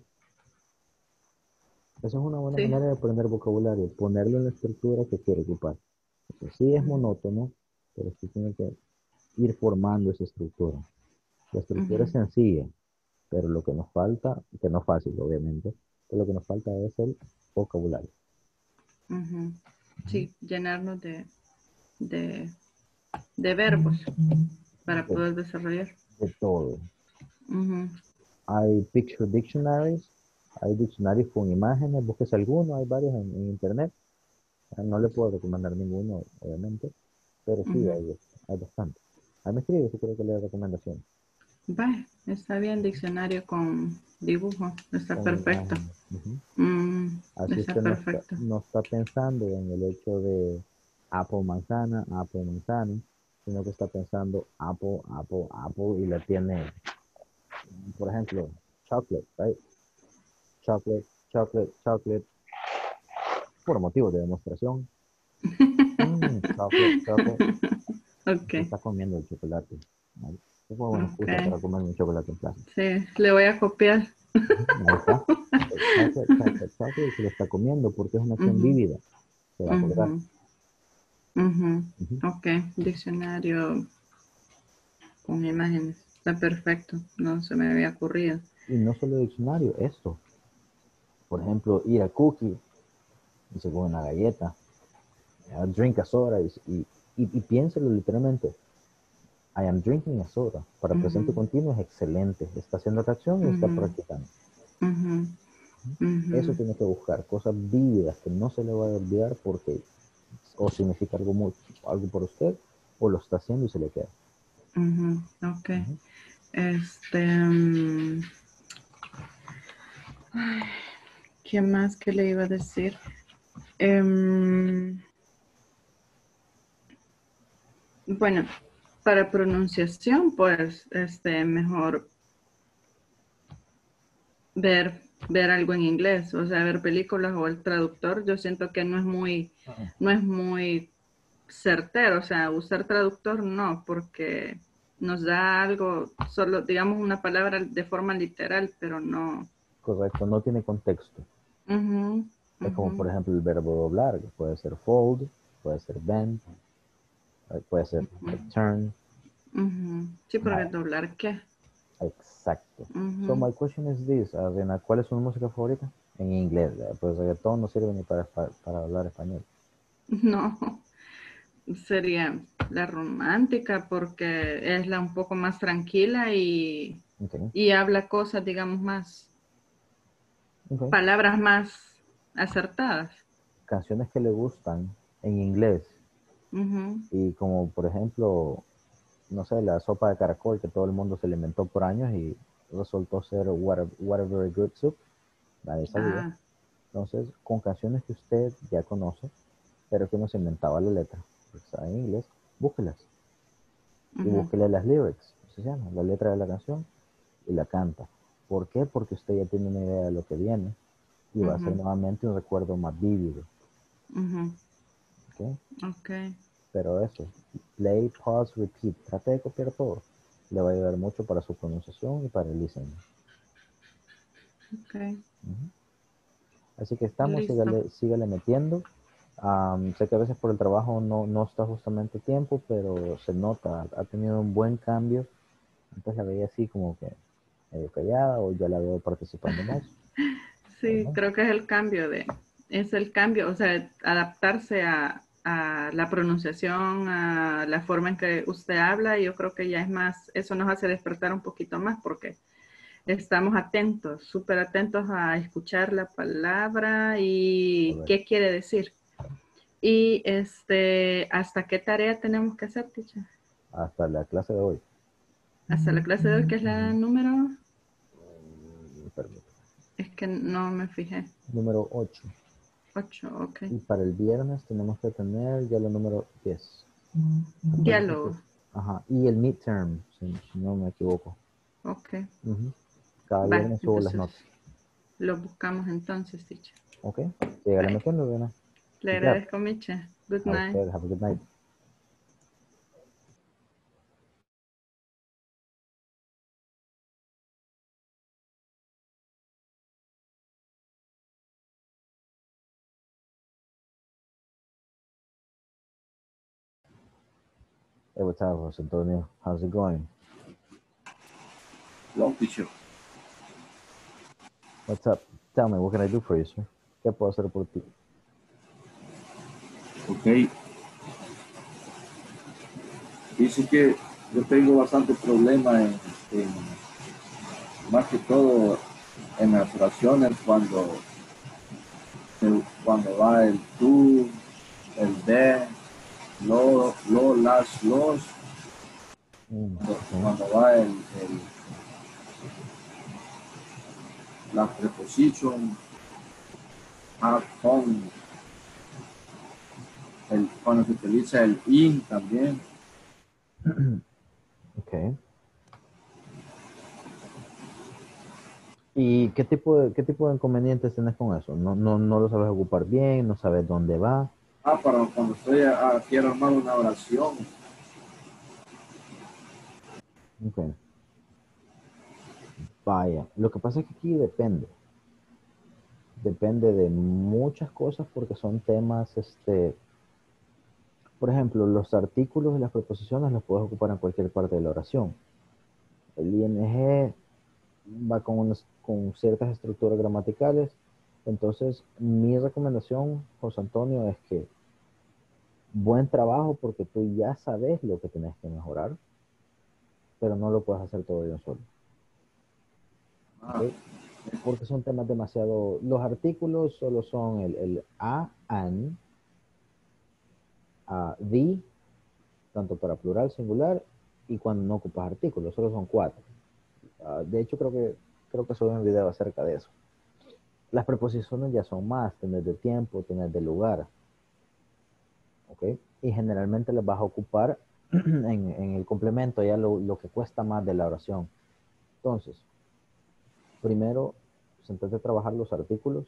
Esa es una buena Sí. manera de aprender vocabulario, ponerlo en la estructura que quiere ocupar. Entonces, sí es monótono, pero sí tiene que ir formando esa estructura. La estructura es Ujú, sencilla, pero lo que nos falta, que no es fácil, obviamente, pero lo que nos falta es el vocabulario. ujú. Sí, llenarnos de, de, de verbos para De, poder desarrollar. de todo. Ujú, Hay picture dictionaries, hay diccionarios con imágenes, búsquese alguno, hay varios en, en internet. No le puedo recomendar ninguno, obviamente, pero sí ujú. hay, hay bastante. Ahí me escribe si quiere que le dé recomendaciones. Vale, está bien, diccionario con dibujo, está Con perfecto. imágenes. Ujú. Mm, Así está usted no está, perfecto. no está pensando en el hecho de apple manzana, apple manzana, sino que está pensando apple, apple, apple y la tiene, por ejemplo, chocolate, right? Chocolate, chocolate, chocolate, por motivos de demostración. Mm, chocolate, chocolate. Ok, Se está comiendo el chocolate. ¿Vale? Es una buena ok. excusa para comer un chocolate en clase. Sí, le voy a copiar. Ahí está. Chocolate, chocolate, chocolate, y se lo está comiendo porque es una acción Ujú, vívida. Se va a acordar. ujú, ujú. Ujú. Ok, diccionario con imágenes. Está perfecto, no se me había ocurrido. Y no solo diccionario, esto. Por ejemplo, ir a cookie y se come una galleta. A drink a soda y, y, y, y piénselo literalmente. I am drinking a soda. Para presente Ujú, continuo es excelente. Está haciendo la acción y está ujú, practicando. ujú. Ujú. Eso tiene que buscar, cosas vívidas que no se le vaya a olvidar porque o significa algo, muy, algo por usted o lo está haciendo y se le queda. Ujú, ok. Ujú. Este, mm, ay, ¿qué más que le iba a decir? Em, bueno, para pronunciación, pues, este, mejor ver, ver algo en inglés, o sea, ver películas o el traductor. Yo siento que no es muy, no es muy certero, o sea, usar traductor no, porque nos da algo, solo digamos una palabra de forma literal, pero no. Correcto, no tiene contexto. Ujú, Es como, por ujú, ejemplo, el verbo doblar, que puede ser fold, puede ser bend, eh, puede ser like, ujú, turn. ujú. Sí, porque Vaya, doblar qué. exacto. So Ujú. my question is this, Adriana, ¿cuál es su música favorita? En inglés, ¿verdad? Pues reggaetón no sirve ni para, para, para hablar español. No, sería la romántica porque es la un poco más tranquila y, Okay. y habla cosas, digamos, más, Okay. palabras más acertadas. Canciones que le gustan en inglés Ujú, y como por ejemplo, no sé, la sopa de caracol que todo el mundo se le inventó por años y resultó ser What a, what a Very Good Soup, nadie sabía. ah, Entonces, con canciones que usted ya conoce, pero que no se inventaba la letra, porque está en inglés, búsquelas y ujú, búsquele las lyrics, así se llama, la letra de la canción y la canta. ¿Por qué? Porque usted ya tiene una idea de lo que viene y va a ser ujú, nuevamente un recuerdo más vívido, ujú. ¿ok? Ok, Pero eso, play, pause, repeat, trate de copiar todo. Le va a ayudar mucho para su pronunciación y para el listening. ok, Ujú. Así que estamos, listo. sígale, sígale metiendo. Am, sé que a veces por el trabajo no, no está justamente tiempo, pero se nota, ha tenido un buen cambio. Antes la veía así como que medio callada o ya la veo participando más. Sí, Bueno, creo que es el cambio de, es el cambio, o sea, adaptarse a, a la pronunciación, a la forma en que usted habla, y yo creo que ya es más, eso nos hace despertar un poquito más porque estamos atentos, súper atentos a escuchar la palabra y correcto. qué quiere decir. Y este, ¿hasta qué tarea tenemos que hacer, teacher? Hasta la clase de hoy. Hasta la clase de hoy, que es la Ujú. número, Mm, permítame. es que no me fijé. Número ocho. Ocho, ok. Y para el viernes tenemos que tener ya la número diez. Acuérdense que, Diálogo, ajá, y el midterm, si, si no me equivoco. ok. Ujú. Cada Va, viernes subo las entonces notas. lo buscamos entonces, teacher. ¿Ok? Sígale Bye. metiendo, Diana. Le Y claro, agradezco, Micha. Good a night. usted, have a good night. Hey, what's up, Jose Antonio? How's it going? Long teacher. What's up? Tell me, what can I do for you, sir? ¿Qué puedo hacer por ti? Ok. Dice que yo tengo bastante problema en, en, más que todo en las oraciones cuando, el- cuando va el tú, el de, lo, lo, las, los, Mm, cuando, okay. cuando va el, el la preposición, have, con, el, cuando se utiliza el in también. Okay. ¿Y qué tipo de, qué tipo de inconvenientes tienes con eso? ¿No, no, no lo sabes ocupar bien? ¿No sabes dónde va? Ah, para cuando estoy a, a- quiero armar una oración. Okay. Vaya, lo que pasa es que aquí depende. Depende de muchas cosas porque son temas, este, por ejemplo, los artículos y las preposiciones los puedes ocupar en cualquier parte de la oración. El I N G va con, unas- con ciertas estructuras gramaticales. Entonces, mi recomendación, José Antonio, es que buen trabajo porque tú ya sabes lo que tienes que mejorar, pero no lo puedes hacer todo de un solo. Ah, ¿Ok? porque son temas demasiado... Los artículos solo son el, el a, an, a, the, tanto para plural, singular, y cuando no ocupas artículos, solo son cuatro. Uh, de hecho, creo que creo que subí un video acerca de eso. Las preposiciones ya son más, tener de tiempo, tener de lugar. ¿Ok? Y generalmente las vas a ocupar en, en el complemento, ya lo, lo que cuesta más de la oración. Entonces, primero, sentate a trabajar los artículos.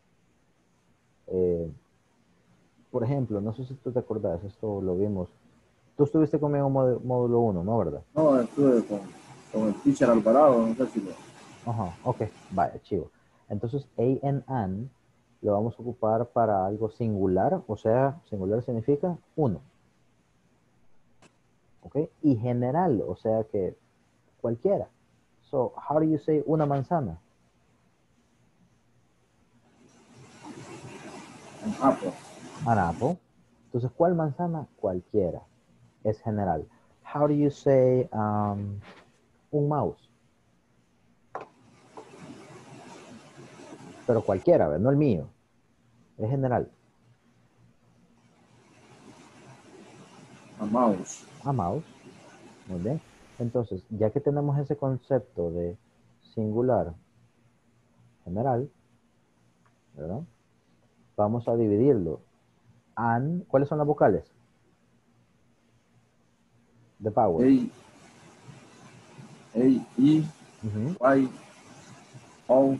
Eh, por ejemplo, no sé si tú te acordás, esto lo vimos. Tú estuviste conmigo en mód- módulo uno, ¿no? ¿Verdad? No, estuve con, con el teacher Alvarado, no sé si lo... Ajá, ok, vaya, chivo. Entonces, a and an lo vamos a ocupar para algo singular, o sea, singular significa uno. ¿Ok? Y general, o sea que cualquiera. So, how do you say una manzana? En Apple. An apple. Entonces, ¿cuál manzana? Cualquiera. Es general. How do you say um, un mouse? Pero cualquiera, ¿verdad? No el mío. Es general. A mouse. A mouse. Muy bien. Entonces, ya que tenemos ese concepto de singular general, ¿verdad? Vamos a dividirlo. An, ¿cuáles son las vocales? The power. A, A, E, Uh-huh. Y, O,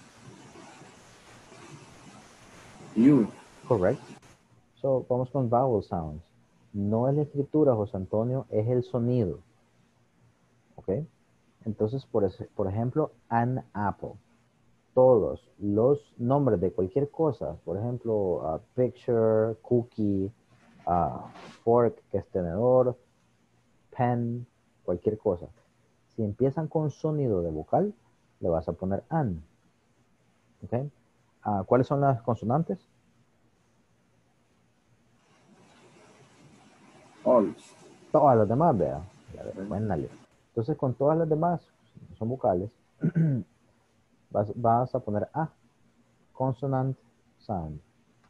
U. Correct. So, vamos con vowel sounds. No es la escritura, José Antonio, es el sonido. ¿Ok? Entonces, por, ese- por ejemplo, an apple. Todos los nombres de cualquier cosa, por ejemplo, uh, picture, cookie, uh, fork, que es tenedor, pen, cualquier cosa. Si empiezan con sonido de vocal, le vas a poner an. ¿Ok? Uh, ¿Cuáles son las consonantes? All. Todas las demás, vea. Ya ve, Ok. buénale. Entonces, con todas las demás, son vocales, vas, vas a poner A, consonant sound.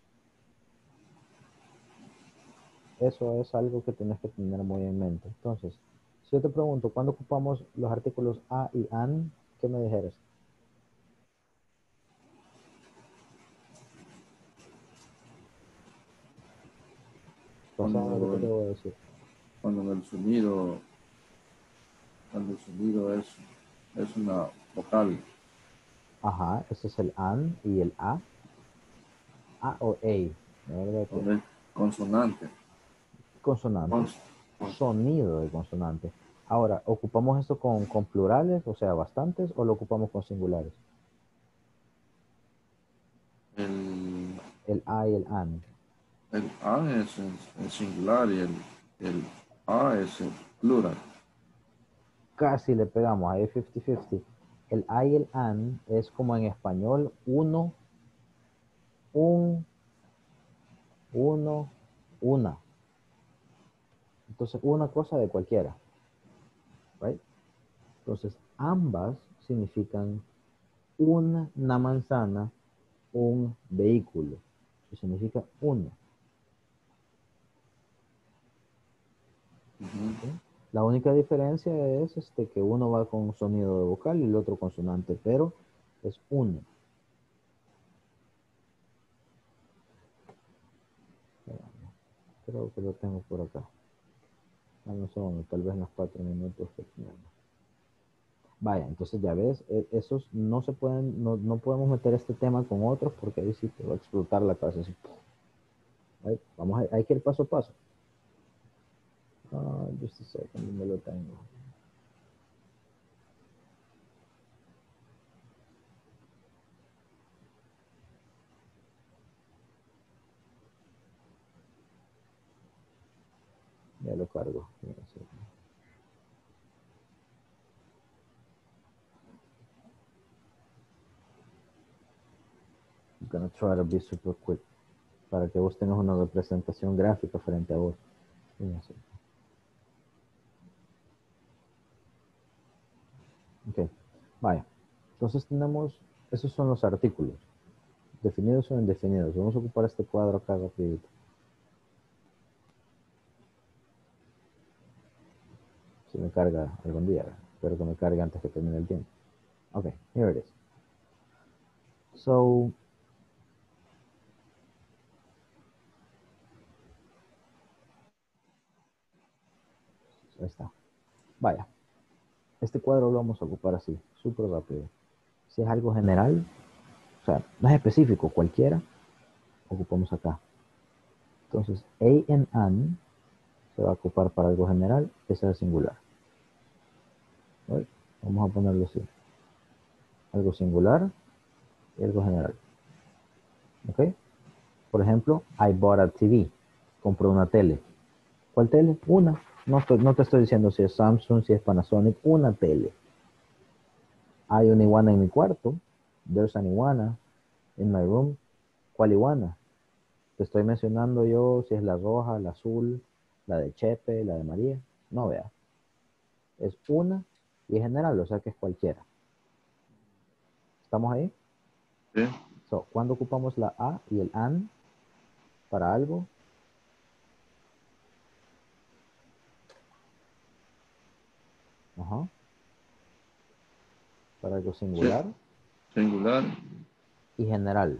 Eso es algo que tienes que tener muy en mente. Entonces, si yo te pregunto, ¿cuándo ocupamos los artículos a y an? ¿Qué me dijeras? Pensaba en lo que Cuando, te voy a decir. cuando el sonido, cuando el sonido es, es una vocal. Ajá, ese es el an y el a. A o a. La verdad que Correcto. Consonante. consonante. Cons- cons- Sonido de consonante. Ahora, ¿ocupamos esto con, con plurales, o sea, bastantes, o lo ocupamos con singulares? el, El a y el an. el A es el, el singular y el, el A es el plural. Casi le pegamos, ahí cincuenta cincuenta. El a y el an es como en español, uno, un, uno, una. Entonces, una cosa de cualquiera. Right? Entonces, ambas significan una, una manzana, un vehículo. Eso significa uno. Ujú. ¿Sí? La única diferencia es este, que uno va con sonido de vocal y el otro consonante, pero es uno. Creo que lo tengo por acá. Dame un segundo, tal vez en los cuatro minutos que tenemos. Vaya, entonces ya ves, e- esos no se pueden, no, no podemos meter este tema con otros porque ahí sí te va a explotar la cabeza. Así. Ahí, vamos, a, hay que ir paso a paso. Ah, just a second, ¿dónde lo tengo? Ya lo cargo. I'm gonna try to be super quick para que vos tengas una representación gráfica frente a vos. Ok, vaya. Entonces tenemos Esos son los artículos. Definidos o indefinidos. Vamos a ocupar este cuadro acá rapidito. Si me carga algún día. Espero que me cargue antes que termine el tiempo. Okay, here it is. So, ahí está. Vaya. Este cuadro lo vamos a ocupar así, súper rápido. Si es algo general, o sea, no es específico, cualquiera, ocupamos acá. Entonces, a and an se va a ocupar para algo general, ese es el singular. ¿Right? Vamos a ponerlo así. Algo singular y algo general. ¿Ok? Por ejemplo, I bought a T V. Compré una tele. ¿Cuál tele? Una. No, estoy, no te estoy diciendo si es Samsung, si es Panasonic. Una tele. Hay una iguana en mi cuarto. There's an iguana in my room. ¿Cuál iguana? Te estoy mencionando yo si es la roja, la azul, la de Chepe, la de María. No, vea. Es una y es general, o sea que es cualquiera. ¿Estamos ahí? Sí. So, ¿cuándo ocupamos la a y el an para algo? Ajá. Para algo singular Sí. Singular. y general.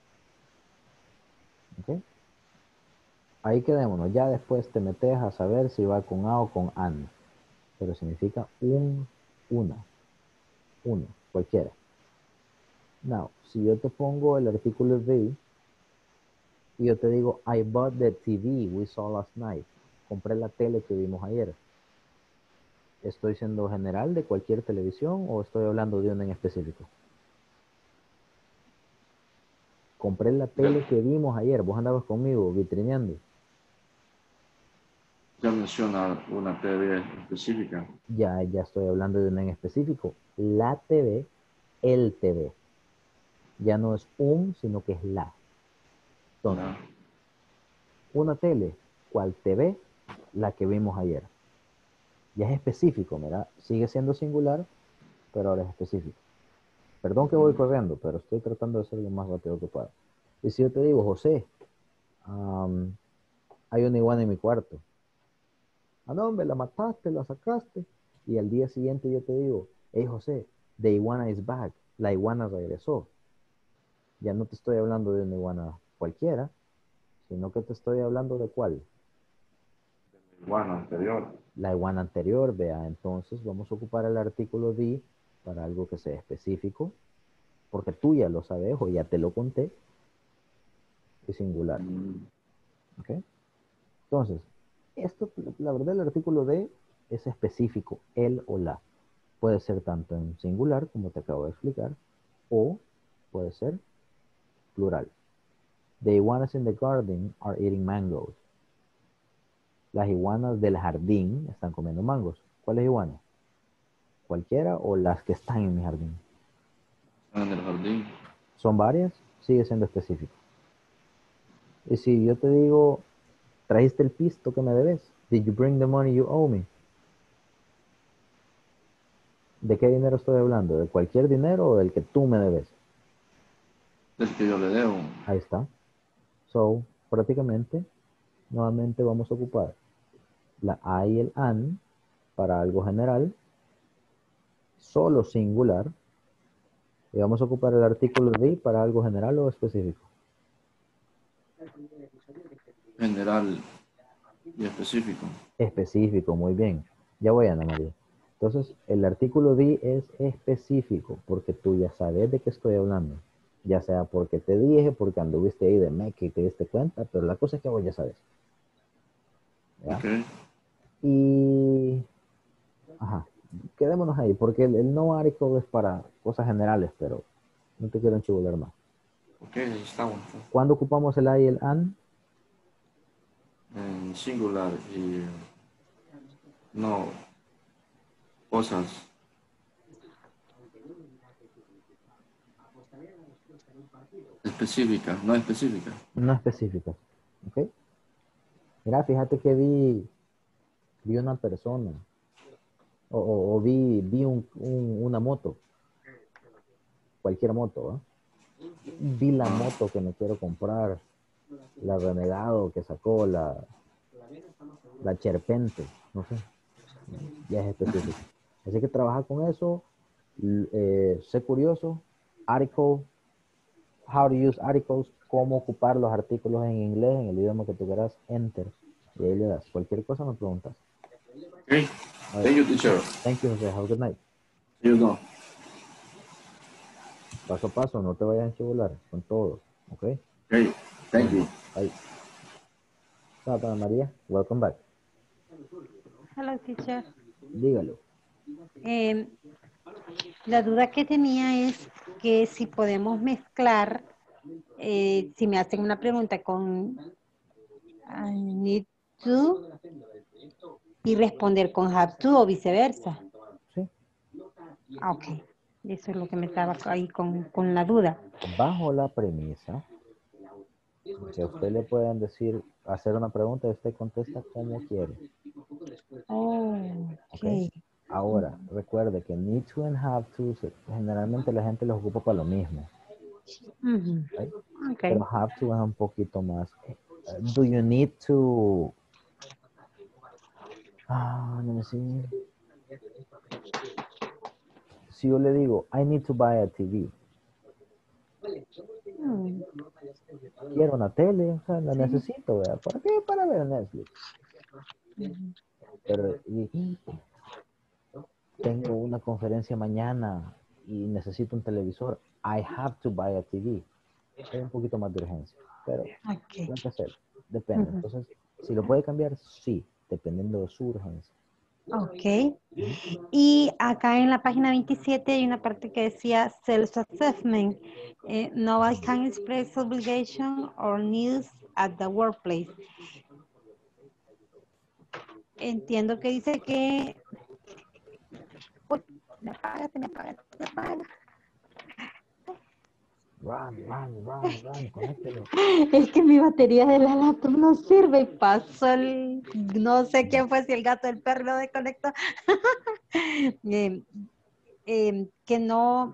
¿Ok? Ahí quedémonos. Ya después te metes a saber si va con a o con an. Pero significa un, una. Uno, cualquiera. Now, si yo te pongo el artículo the y yo te digo, I bought the T V we saw last night. Compré la tele que vimos ayer. ¿Estoy siendo general de cualquier televisión o estoy hablando de una en específico? Compré la tele que vimos ayer. Vos andabas conmigo vitrineando. Ya menciona una T V específica. Ya, ya estoy hablando de una en específico. La T V, el T V. Ya no es un, sino que es la. Entonces, Ya. una tele, ¿cuál T V? La que vimos ayer. Ya es específico, ¿verdad? Sigue siendo singular, pero ahora es específico. Perdón que voy corriendo, pero estoy tratando de ser lo más rápido que pueda. Y si yo te digo, José, um, hay una iguana en mi cuarto. Ah, no, hombre, la mataste, la sacaste. Y al día siguiente yo te digo, hey, José, the iguana is back. La iguana regresó. Ya no te estoy hablando de una iguana cualquiera, sino que te estoy hablando de cuál. Iguana anterior. La iguana anterior, vea. Entonces vamos a ocupar el artículo the para algo que sea específico, porque tú ya lo sabes o ya te lo conté, y singular. Mm. ¿Ok? Entonces, esto, la verdad, el artículo de es específico, el o la. Puede ser tanto en singular, como te acabo de explicar, o puede ser plural. The iguanas in the garden are eating mangoes. Las iguanas del jardín están comiendo mangos. ¿Cuáles iguanas? ¿Cualquiera o las que están en mi jardín? Están en el jardín. ¿Son varias? Sigue siendo específico. Y si yo te digo, ¿trajiste el pisto que me debes? Did you bring the money you owe me? ¿De qué dinero estoy hablando? ¿De cualquier dinero o del que tú me debes? Es que yo le debo. Ahí está. So, prácticamente, nuevamente vamos a ocupar la a y el an para algo general, solo singular, y vamos a ocupar el artículo de para algo general o específico. General y específico. Específico, muy bien. Ya voy, Ana María. Entonces, el artículo de es específico, porque tú ya sabes de qué estoy hablando. Ya sea porque te dije, porque anduviste ahí de meque y te diste cuenta, pero la cosa es que vos ya sabes. ¿Ya? Ok. Y... Ajá. Quedémonos ahí, porque el, el no article es para cosas generales, pero no te quiero enchibular más. Ok, ahí estamos. ¿Cuándo ocupamos el I y el an? En singular y no cosas. Específicas, no específicas. No específicas. ¿Ok? Mira, fíjate que vi, vi una persona, o, o- o vi, vi un- un- una moto. cualquier moto, ¿eh? Vi la moto que me quiero comprar, la Renegado que sacó, la, la Cherpente, no sé, ya es específico. Así que trabaja con eso, eh, sé curioso, article, how to use articles, cómo ocupar los artículos en inglés, en el idioma que tú quieras, enter, y ahí le das. Cualquier cosa me preguntas. Okay. Thank you, teacher. Thank you, Jose. Have a good night. You know. Paso a paso, no te vayas a enchibular con todo, ¿ok? Okay. Thank you. Bye. Santa María, welcome back. Hello, teacher. Dígalo. Eh, la duda que tenía es que si podemos mezclar, eh, si me hacen una pregunta con I need to y responder con have to o viceversa. Sí. Ah, ok. Eso es lo que me estaba ahí con, con la duda. Bajo la premisa que a usted le pueden decir, hacer una pregunta y usted contesta como quiere. Oh, ok. Okay. Ahora, recuerde que need to and have to, generalmente la gente los ocupa para lo mismo. Uh-huh. ¿Okay? Okay. Pero have to es un poquito más. Uh, do you need to... Ah, let me see. Si yo le digo, I need to buy a T V. Mm. Quiero una tele, o sea, la Sí. necesito, ¿verdad? ¿Para qué? Para ver Netflix. Uh-huh. Pero y, tengo una conferencia mañana y necesito un televisor. I have to buy a T V. Hay un poquito más de urgencia, pero Okay. hay que hacer. Depende. Uh-huh. Entonces, si lo puede cambiar, sí, dependiendo de su urgencia. Ok. Y acá en la página veintisiete hay una parte que decía self-assessment. Eh, no I can express obligation or needs at the workplace. Entiendo que dice que... Uy, me apaga, se me apaga, se me apaga. Run, run, run, run, conéctelo. Es que mi batería de la laptop no sirve y pasó el... No sé quién fue, si el gato o el perro lo desconectó. eh, eh, que no...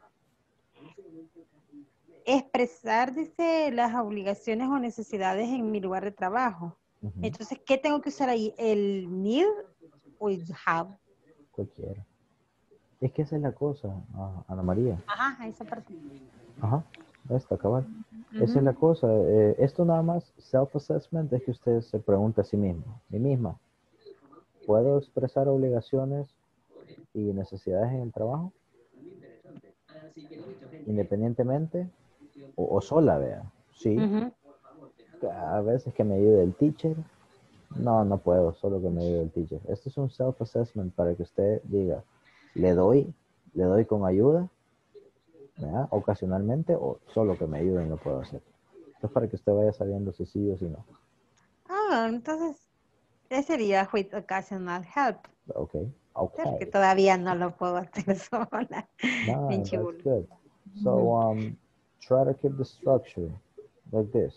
Expresar, dice, las obligaciones o necesidades en mi lugar de trabajo. Uh-huh. Entonces, ¿qué tengo que usar ahí? ¿El need o el have? Cualquiera. Es que esa es la cosa, ah, Ana María. Ajá, esa parte. Ajá, esta, cabal. Uh-huh. Esa es la cosa. Eh, esto nada más, self-assessment, es que usted se pregunta a sí mismo, mí misma, ¿puedo expresar obligaciones y necesidades en el trabajo? Independientemente o, o sola, vea. Sí. Uh-huh. A veces que me ayude el teacher. No, no puedo, solo que me ayude el teacher. Esto es un self-assessment para que usted diga, le doy, le doy con ayuda, ¿verdad? Ocasionalmente, o solo que me ayuden lo puedo hacer. Esto es para que usted vaya sabiendo si sí o si no. Ah, entonces, ese sería with occasional help. Ok, ok. Porque todavía no lo puedo hacer sola. No, Bien that's chulo. good. So, um, try to keep the structure like this.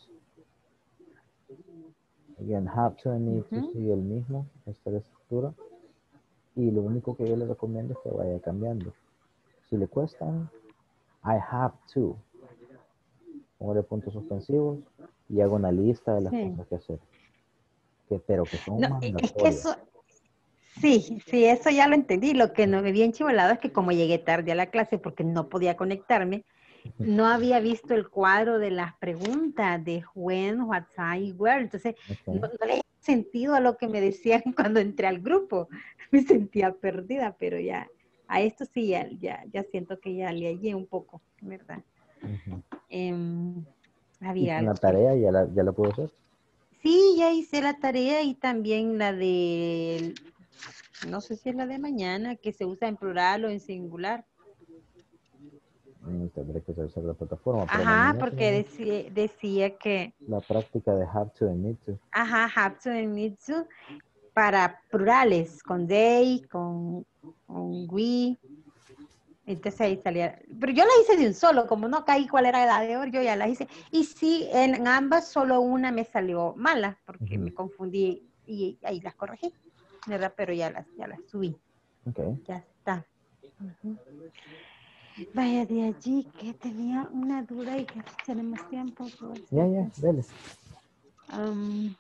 Again, have to and need to Uh-huh. sigue el mismo, esta es la estructura. Y lo único que yo le recomiendo es que vaya cambiando. Si le cuestan, I have to. Póngale puntos suspensivos y hago una lista de las Sí. cosas que hacer. Que, pero que son No, mandatorias. es que eso, sí, sí, eso ya lo entendí. Lo que no me había enchivolado es que como llegué tarde a la clase porque no podía conectarme, no había visto el cuadro de las preguntas de when, what, y where. Entonces, Okay. no, no le he sentido a lo que me decían cuando entré al grupo. Me sentía perdida, pero ya, a esto sí, ya, ya, ya siento que ya le hallé un poco, ¿verdad? Uh-huh. Eh, a Y ver, con la algo. tarea ya la, ya la puedo hacer. Sí, ya hice la tarea y también la de, no sé si es la de mañana, que se usa en plural o en singular. Mm, tendré que hacer la plataforma. Pero Ajá, mañana porque tenemos decía, decía que, la práctica de have to and need to. ajá, have to and need to, para plurales, con they, con, con we. Entonces ahí salía, pero yo la hice de un solo, como no caí cuál era la de hoy, yo ya la hice. Y sí, en ambas solo una me salió mala, porque Uh-huh. me confundí y ahí las corregí, ¿verdad? Pero ya las, ya las subí. Okay. Ya está. Uh-huh. Vaya, de allí que tenía una duda y que tenemos tiempo. Pues. Ya, ya, dale. Um,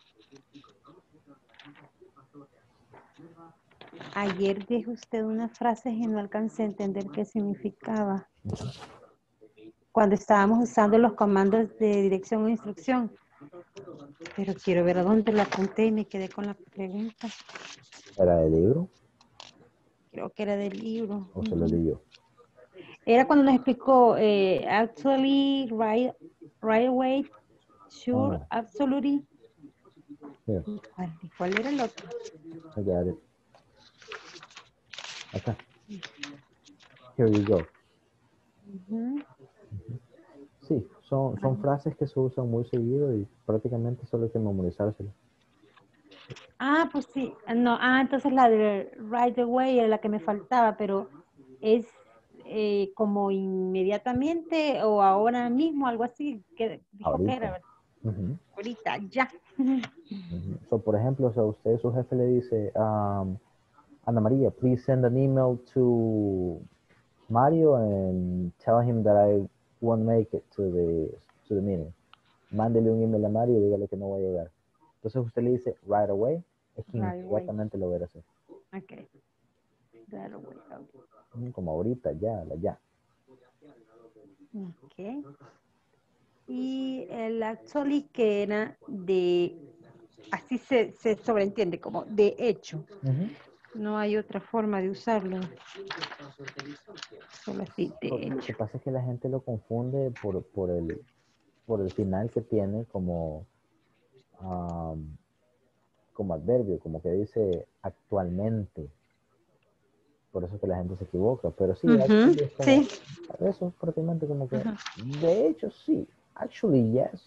ayer dijo usted unas frases y no alcancé a entender qué significaba. Cuando estábamos usando los comandos de dirección o instrucción. Pero quiero ver a dónde lo apunté y me quedé con la pregunta. ¿Era del libro Creo que era del libro. o se lo leí yo? Era cuando nos explicó, eh, actually, right, right away, sure, Ah. absolutely. Here, ¿Y cuál, y cuál era el otro? I got it. Acá. Here you go. Ujú. Sí, son, son frases que se usan muy seguido y prácticamente solo hay que memorizárselas. Ah, pues sí. No, ah, entonces la de right away era la que me faltaba, pero es eh, como inmediatamente o ahora mismo, algo así, que dijo que era, Ahorita. ¿verdad? Ujú, Ahorita, ya. ujú. So, por ejemplo, o sea, usted, su jefe le dice, um, Ana María, please send an email to Mario and tell him that I won't make it to the, to the meeting. Mándele un email a Mario y dígale que no voy a llegar. Entonces usted le dice right away, es que Right away. inmediatamente lo voy a hacer. Ok. Right away, ok. Mm, Como ahorita, ya, la ya. Ok. Y el actually que era de, así se, se sobreentiende como de hecho. Ujú. No hay otra forma de usarlo. Solo así, de Lo lo hecho. que pasa es que la gente lo confunde por, por, el, por el final que tiene como, um, como adverbio, como que dice actualmente. Por eso es que la gente se equivoca. Pero sí, Ujú, actually es como, sí. eso es prácticamente como que, Ujú, de hecho, sí. Actually, yes.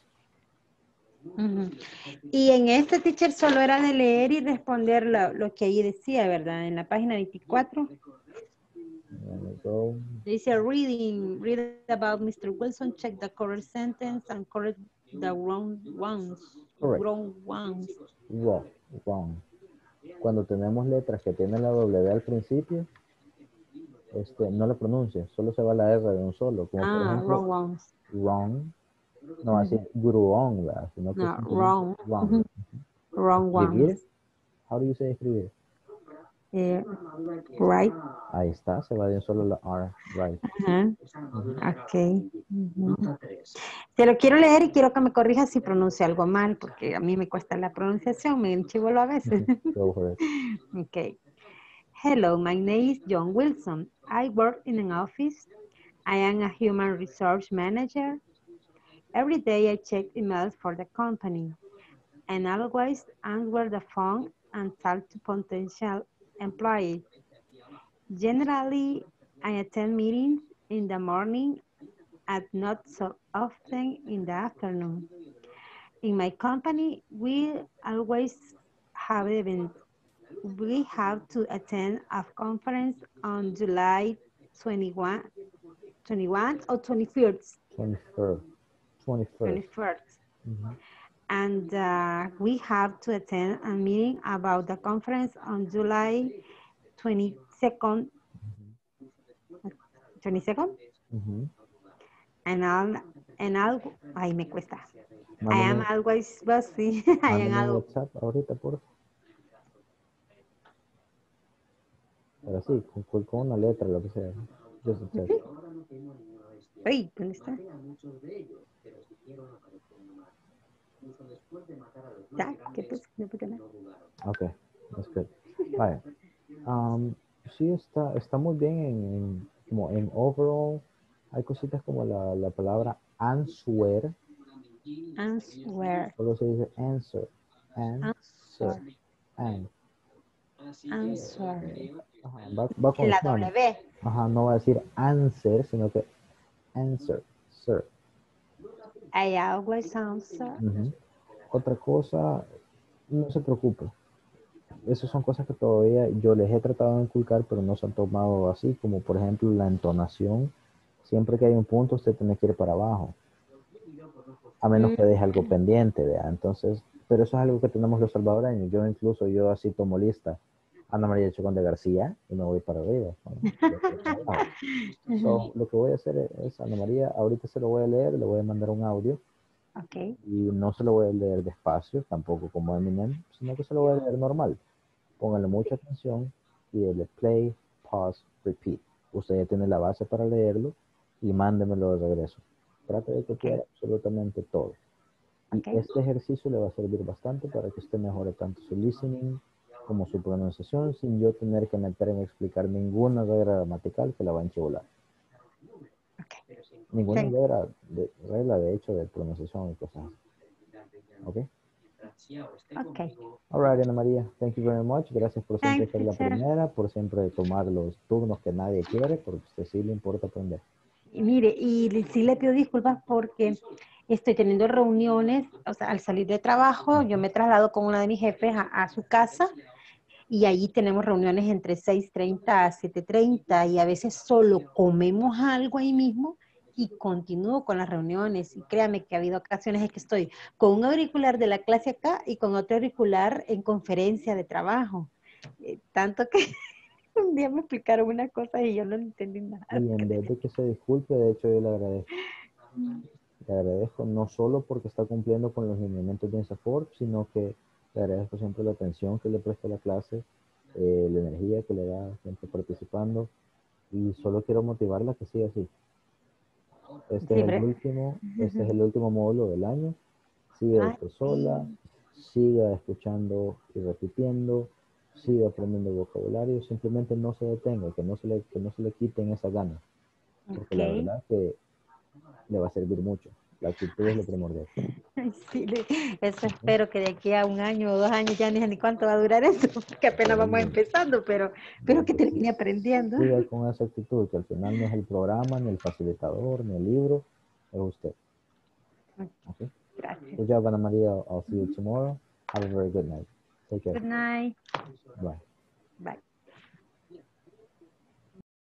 ujú. Y en este teacher solo era de leer y responder lo, lo que ahí decía, ¿verdad? En la página veinticuatro. There we go. Dice reading, read about mister Wilson, check the correct sentence and correct the wrong ones. Correct. Wrong ones. Wrong, wrong. Cuando tenemos letras que tienen la W al principio, este, no la pronuncia, solo se va la R de un solo. Como por Ah, ejemplo, wrong ones. wrong, no así, wrong, ¿verdad? Sino que No, simplemente wrong. wrong. Wrong Escribir, ones. how do you say escribir? Eh, right. Ahí está, se va de un solo la R, right. Ajá. Ok. Ujú. Te lo quiero leer y quiero que me corrijas si pronuncio algo mal, porque a mí me cuesta la pronunciación, me enchivolo a veces. Go for it. Okay. Hello, my name is John Wilson. I work in an office. I am a human resource manager. Every day I check emails for the company and always answer the phone and talk to potential employees. Generally, I attend meetings in the morning and not so often in the afternoon. In my company, we always have events. We have to attend a conference on July twenty-first, twenty-first or twenty-first, twenty-first. twenty-first. twenty-first. Mhm. And uh, we have to attend a meeting about the conference on July twenty-second, twenty-second, Mhm. and I'll, and I'll, ay, me cuesta. I am Mándame, always busy. I am mándame un always, WhatsApp ahorita, por favor. Pero sí, con, con una letra, lo que sea. Just a text. ay, ¿dónde está? Ya, ¿qué pues? No puedo nada. Okay, that's good. Vale. Um, sí, está, está muy bien en, en- como en overall. Hay cositas como la, la palabra answer. Answer, Solo se dice answer. Answer. answer, And. answer. Ajá, va, va con La some. W. Ajá, no va a decir answer, sino que answer. Sir. I always answer. Ujú. Otra cosa, no se preocupe. Esas son cosas que todavía yo les he tratado de inculcar, pero no se han tomado así, como por ejemplo la entonación. Siempre que hay un punto, usted tiene que ir para abajo, a menos que deje algo pendiente, ¿vea? Entonces, pero eso es algo que tenemos los salvadoreños. Yo incluso, yo así tomo lista. Ana María Chocón de García y me voy para arriba. ¿No? So, lo que voy a hacer es, Ana María, ahorita se lo voy a leer, le voy a mandar un audio. Ok. Y no se lo voy a leer despacio, tampoco como Eminem, sino que se lo voy a leer normal. Pónganle mucha atención y dele play, pause, repeat. Usted ya tiene la base para leerlo y mándemelo de regreso. Trate de copiar Ok. absolutamente todo. Y Ok. este ejercicio le va a servir bastante para que usted mejore tanto su listening como su pronunciación sin yo tener que meterme a explicar ninguna regla gramatical que la va a enchivolar. Ok. Ninguna Thank- regla de, regla de hecho de pronunciación y cosas así. ¿Ok? Ok. All right, Ana María, thank you very much. Gracias por siempre Thanks, ser la teacher. primera, por siempre tomar los turnos que nadie quiere, porque a usted sí le importa aprender. Y mire, y le- sí le pido disculpas porque estoy teniendo reuniones, o sea, al salir de trabajo, yo me traslado con una de mis jefes a, a su casa y allí tenemos reuniones entre seis treinta a siete treinta y a veces solo comemos algo ahí mismo y continúo con las reuniones. Y créame que ha habido ocasiones en que estoy con un auricular de la clase acá y con otro auricular en conferencia de trabajo. Eh, tanto que un día me explicaron una cosa y yo no entendí nada. Y en vez de que se disculpe, de hecho yo le agradezco. Le agradezco no solo porque está cumpliendo con los lineamientos de INSAFORP, sino que le agradezco siempre la atención que le presta a la clase, eh, la energía que le da siempre participando, y solo quiero motivarla a que siga así. Este Sí, es el pero- último, este es el último módulo del año. Siga Ay, usted sola, siga escuchando y repitiendo, siga aprendiendo vocabulario, simplemente no se detenga, que no se le, que no se le quiten esas ganas, porque la ok. verdad que le va a servir mucho. La actitud es lo primordial. Ay, sí, le- eso espero que de aquí a un año o dos años ya ni sé ni cuánto va a durar eso, porque apenas vamos Sí, empezando, pero, pero que pues sí, termine aprendiendo. siga con esa actitud, que al final no es el programa, ni el facilitador, ni el libro, es usted. Okay? Gracias. Good job, Ana María. I'll see you tomorrow. Have a very good night. Take care. Good night. Bye. Bye.